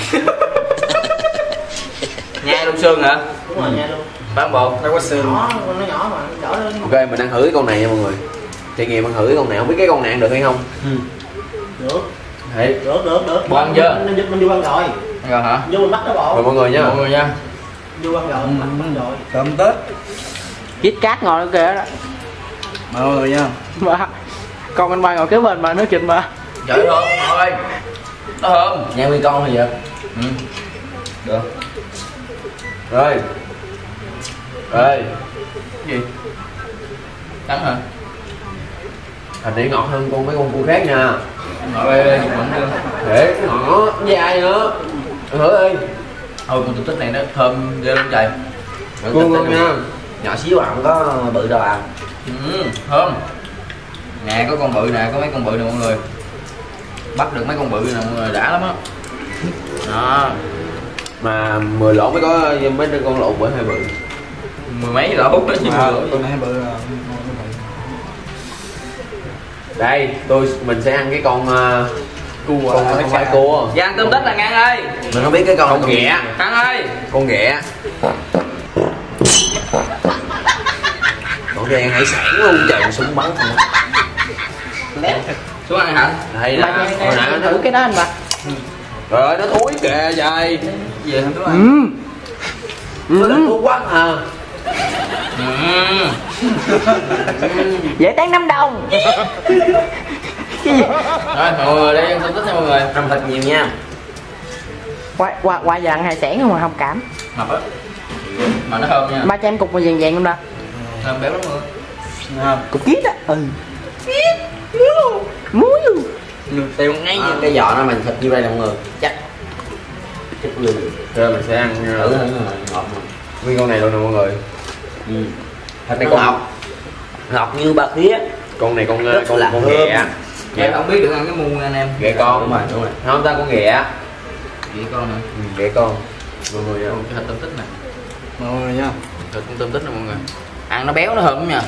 C: Nhai luôn xương hả?
F: Đúng rồi nha luôn.
C: Bán bột, đâu có xương.
F: Nó nhỏ mà đỡ lên.
B: Ok, mình ăn thử cái con này nha mọi người. Trải nghiệm ăn thử cái con này, không biết cái con này ăn được hay không?
F: Được.
B: Thiệt.
F: Được.
C: Bộ ăn chưa?
F: Mình đi ăn rồi.
C: Rồi hả?
F: Vô mình bắt nó bộ.
B: Rồi mọi người nha.
C: Mọi người nha.
F: Vô ăn rồi, bắt rồi.
C: Cơm Tết.
F: Giết cát ngồi ở kìa đó.
C: Mọi người nha.
F: Ba. Con anh ba ngồi kế bên mà nói chuyện ba.
C: Trời ơi, thôi. Nó thơm. Nhà nguyên con thì vậy. Được.
B: Rồi.
C: Gì? Cắn hả?
B: Thành để ngọt hơn mấy con cua khác nha.
C: Ngồi đây, vẫn được.
B: Để cái ngọt với ai nữa. Ăn thử đi.
C: Thôi con tôm tích này nó thơm ghê luôn trời.
B: Cua ngon nha.
C: Nhỏ xíu à, không có bự đâu à. Thơm. Nè có con bự nè, có mấy con bự nè mọi người. Bắt được mấy con bự nè mọi người, đã lắm á. Đó.
B: Mà 10 lỗ mới có mấy con lỗ bởi hơi bự.
C: Mười mấy lỗ đó chứ.
F: Con này bự à.
B: Đây, mình sẽ ăn cái con
F: Cua.
B: không phải cua.
C: Dạ ăn tôm tích là ngang ơi.
B: Mình không biết cái con ghẹ.
C: Ăn ơi.
B: Con ghẹ. Con ghẹ hải sản luôn trời, súng bắn không.
C: Xuống ăn hả?
B: Đây là hồi nãy nó
F: Thử cái đó anh bà.
B: rồi nó thúi kìa trời.
C: Về thằng chú ăn.
B: Nó là thúi quá à.
F: Dễ tán 5 đồng. Cái gì?
C: Rồi mọi người đây ăn tôm tích nha mọi người.
B: Ăn thật nhiều nha.
F: Qua giờ ăn hải sản không mà không cảm.
C: Mập á. Mà nó thơm nha.
F: Ba cho em cục màu vàng vàng luôn đó.
C: Thơm béo lắm mọi người.
F: Cục kiết á. Muối luôn.
C: Tiêu ngay
B: À, cái giò nó mình thịt như đây nè mọi người.
C: chắc.
B: Rồi mình sẽ ăn
C: Thử ngọt mà.
B: nguyên con này luôn nè mọi người.
C: Thịt này ngọt. Ngọt như bạc tía.
B: Con này con
C: Rất là
B: con
C: thơm.
B: ghẹ.
C: Em không biết được ăn cái muôn anh em.
B: Ghẹ con.
C: Đúng rồi.
B: Không ta con ghẹ.
C: Ghẹ con hả?
B: Ghẹ con. Mọi người
C: Cái thịt tôm tích nè.
F: Mọi người nha.
C: Thịt con tôm tích nè mọi người. Ăn nó béo nó thơm lắm nha.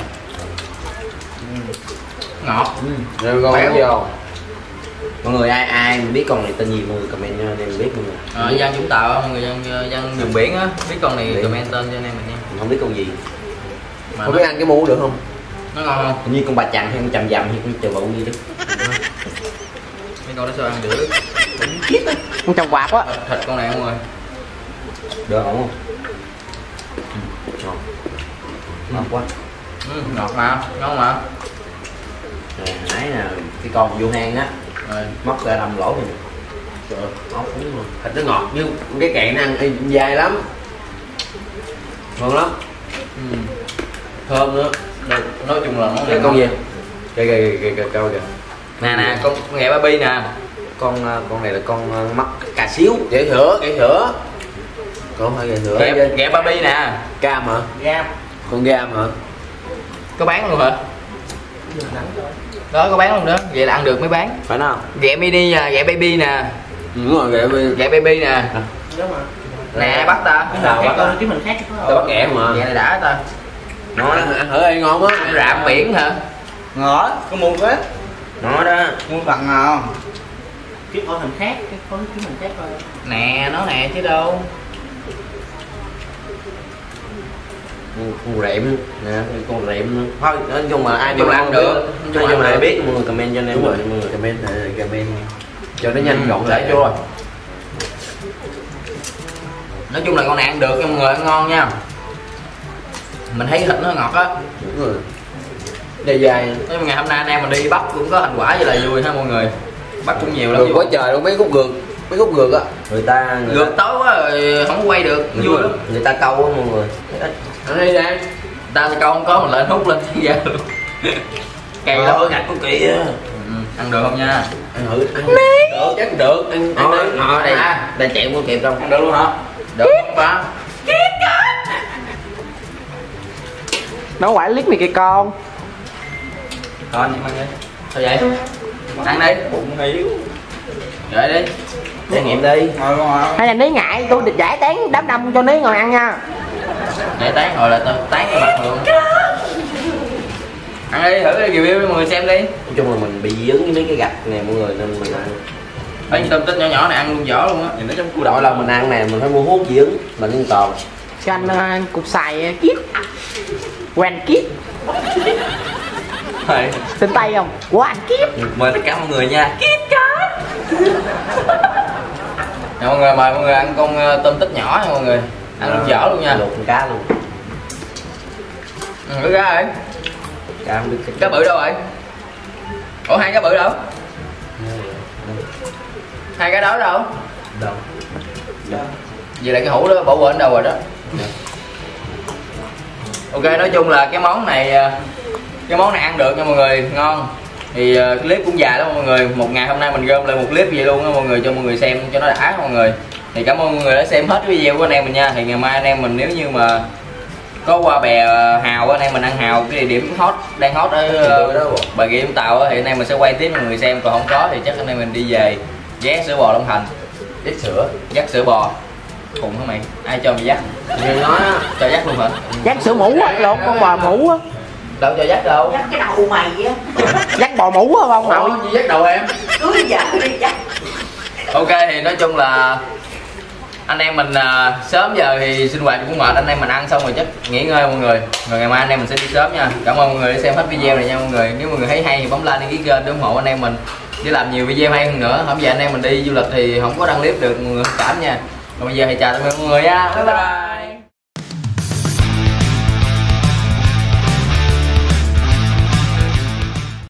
C: Ngọt.
B: Rồi con
C: Béo.
B: béo vô.
C: Mọi người ai biết con này tên gì mọi người comment cho anh em biết mọi người. Dân Vũng Tàu mọi người, dân vùng biển á, biết con này comment tên cho anh em mình nha. Mình không biết con gì. Mà
B: Không biết ăn cái mũ được không?
C: nó ngon không? Hình như con bà chằn hay con chầm dầm hay con chờ bụng gì đó. Mấy con nó sao ăn được?
F: Con trồng quạt quá.
C: Thịt con này mọi người.
B: Được không?
C: Ngọt quá. Ngọt mà, ngon mà.
B: Nãy nè, cái con vô hang á,
C: Rồi.
B: móc ra đầm lỗ này. Trời ơi, ốc đúng rồi. Thịt nó ngọt như cái kẹn nó ăn dài lắm. Ngon lắm. Thơm nữa.
C: Nói chung là món
B: Cái
C: này
B: con
C: ngon.
B: gì? Kìa câu kìa.
C: Nè con ghẹ baby nè.
B: Con này là con mắt cà xíu. Ghẹ sữa. Con phải ghẹ sữa.
C: Ghẹ baby nè.
B: Cam hả?
F: Gam.
B: Con gam hả?
C: Có bán luôn hả? Đó có bán luôn đó. Vậy là ăn được mới bán.
B: Phải không?
C: Ghẹ mini nè, ghẹ baby nè.
B: Đúng rồi,
C: Ghẹ baby nè.
F: Đúng rồi.
C: Nè bắt ta.
F: Cái mình khác
B: Tao bắt ghẹ mà.
C: Ghẹ này đã ta.
B: Nó ăn thử đây ngon á.
C: Rạm biển hả?
F: ngọt. Có mua cái.
C: Nó đó.
F: Mua bằng nào? Cái con hình khác, cái mình khác thôi.
C: Nè nó nè chứ đâu. con rệm nè, con rệm thôi nói chung mà ai
A: chung là ăn được,
C: nói chung là ai biết mọi người comment cho anh em, mọi người comment cho nó nhanh gọn lại cho rồi.
A: Nói chung là con này ăn được nha mọi người, ăn ngon nha. Mình thấy thịt nó ngọt á.
C: Đúng rồi. Dài dài.
A: Nói ngày hôm nay anh em mình đi bắt cũng có thành quả vậy là vui ha mọi người. Bắt cũng nhiều lắm.
C: Gượt quá trời luôn, mấy khúc gượt á. Người ta
A: gượt tối quá rồi không có quay được, vui lắm.
C: Người ta câu á mọi người.
A: Ở đây đây. Ta câu không có mình lên hút lên ra luôn. Cây đó gạch của kỹ á. Ăn được không nha?
C: Ăn thử.
A: Được chắc được. Ăn
C: đây. Đây chẹo có kẹp không?
A: Ăn được luôn hả? Được không ba?
D: Nó quả liếc mày kìa con.
A: Con em ăn đi. Sao vậy? Ăn đi. Bụng hiếu. Rồi đi.
C: Trải nghiệm đi.
D: Hay là ní ngại tôi được giải tán đám đông cho ní ngồi ăn nha.
A: Để tán rồi là tôi tán cái mặt luôn. Ăn đi, thử review cho mọi người xem đi.
C: Nói chung là mình bị dướng với mấy cái gạch này mọi người nên mình ăn.
A: Ở như tôm tích nhỏ nhỏ này ăn luôn vỏ luôn á. Nhìn nó trong cua
C: Mỗi lần mình ăn này mình phải mua hút dướng mình ăn toàn.
D: Cho anh cục xài kiếp. Quen kiếp. Tên tay không? Của anh kiếp.
A: Mời tất cả mọi người nha. Kiếp cá. Nè mọi người, mời mọi người ăn con tôm tích nhỏ nha mọi người. Ăn luôn vỏ luôn nha.
C: Luộc con cá luôn.
A: Bự cá rồi.
C: Cá không biết
A: Cá bự đâu rồi? Ủa hai cá bự đâu? Hai cái đó đâu?
C: Đâu?
A: Vậy là cái hũ đó bỏ quên đâu rồi đó. Ok, nói chung là cái món này ăn được nha mọi người, ngon. Thì clip cũng dài lắm mọi người. Một ngày hôm nay mình gom lại một clip vậy luôn đó mọi người, cho mọi người xem cho nó đã mọi người. Thì cảm ơn mọi người đã xem hết cái video của anh em mình nha. Thì ngày mai anh em mình nếu như mà có qua bè Hào, anh em mình ăn Hào cái địa điểm đang hot ở Bà Rịa Vũng Tàu thì anh em mình sẽ quay tiếp cho mọi người xem. Còn không có thì chắc anh em mình đi về vé sữa bò Long Thành, dắt sữa bò khùng hả mày, ai cho mày dắt?
C: Người nói á,
A: Cho dắt luôn hả?
D: Dắt sữa mũ á, lộn con bò mũ á.
A: Đâu cho dắt đâu?
E: Dắt cái đầu mày á.
D: Dắt bò mũ á không nội.
A: Gì dắt đầu em?
E: Cưới vợ đi dắt.
A: Ok thì nói chung là anh em mình sớm giờ thì sinh hoạt cũng mệt, anh em mình ăn xong rồi chắc nghỉ ngơi mọi người, rồi ngày mai anh em mình sẽ đi sớm nha. Cảm ơn mọi người đã xem hết video này nha mọi người. Nếu mọi người thấy hay thì bấm like đăng ký kênh để ủng hộ anh em mình để làm nhiều video hay hơn nữa. Hôm giờ anh em mình đi du lịch thì không có đăng clip được mọi người thông cảm nha. Còn bây giờ thì chào tạm biệt mọi người nha, bye bye.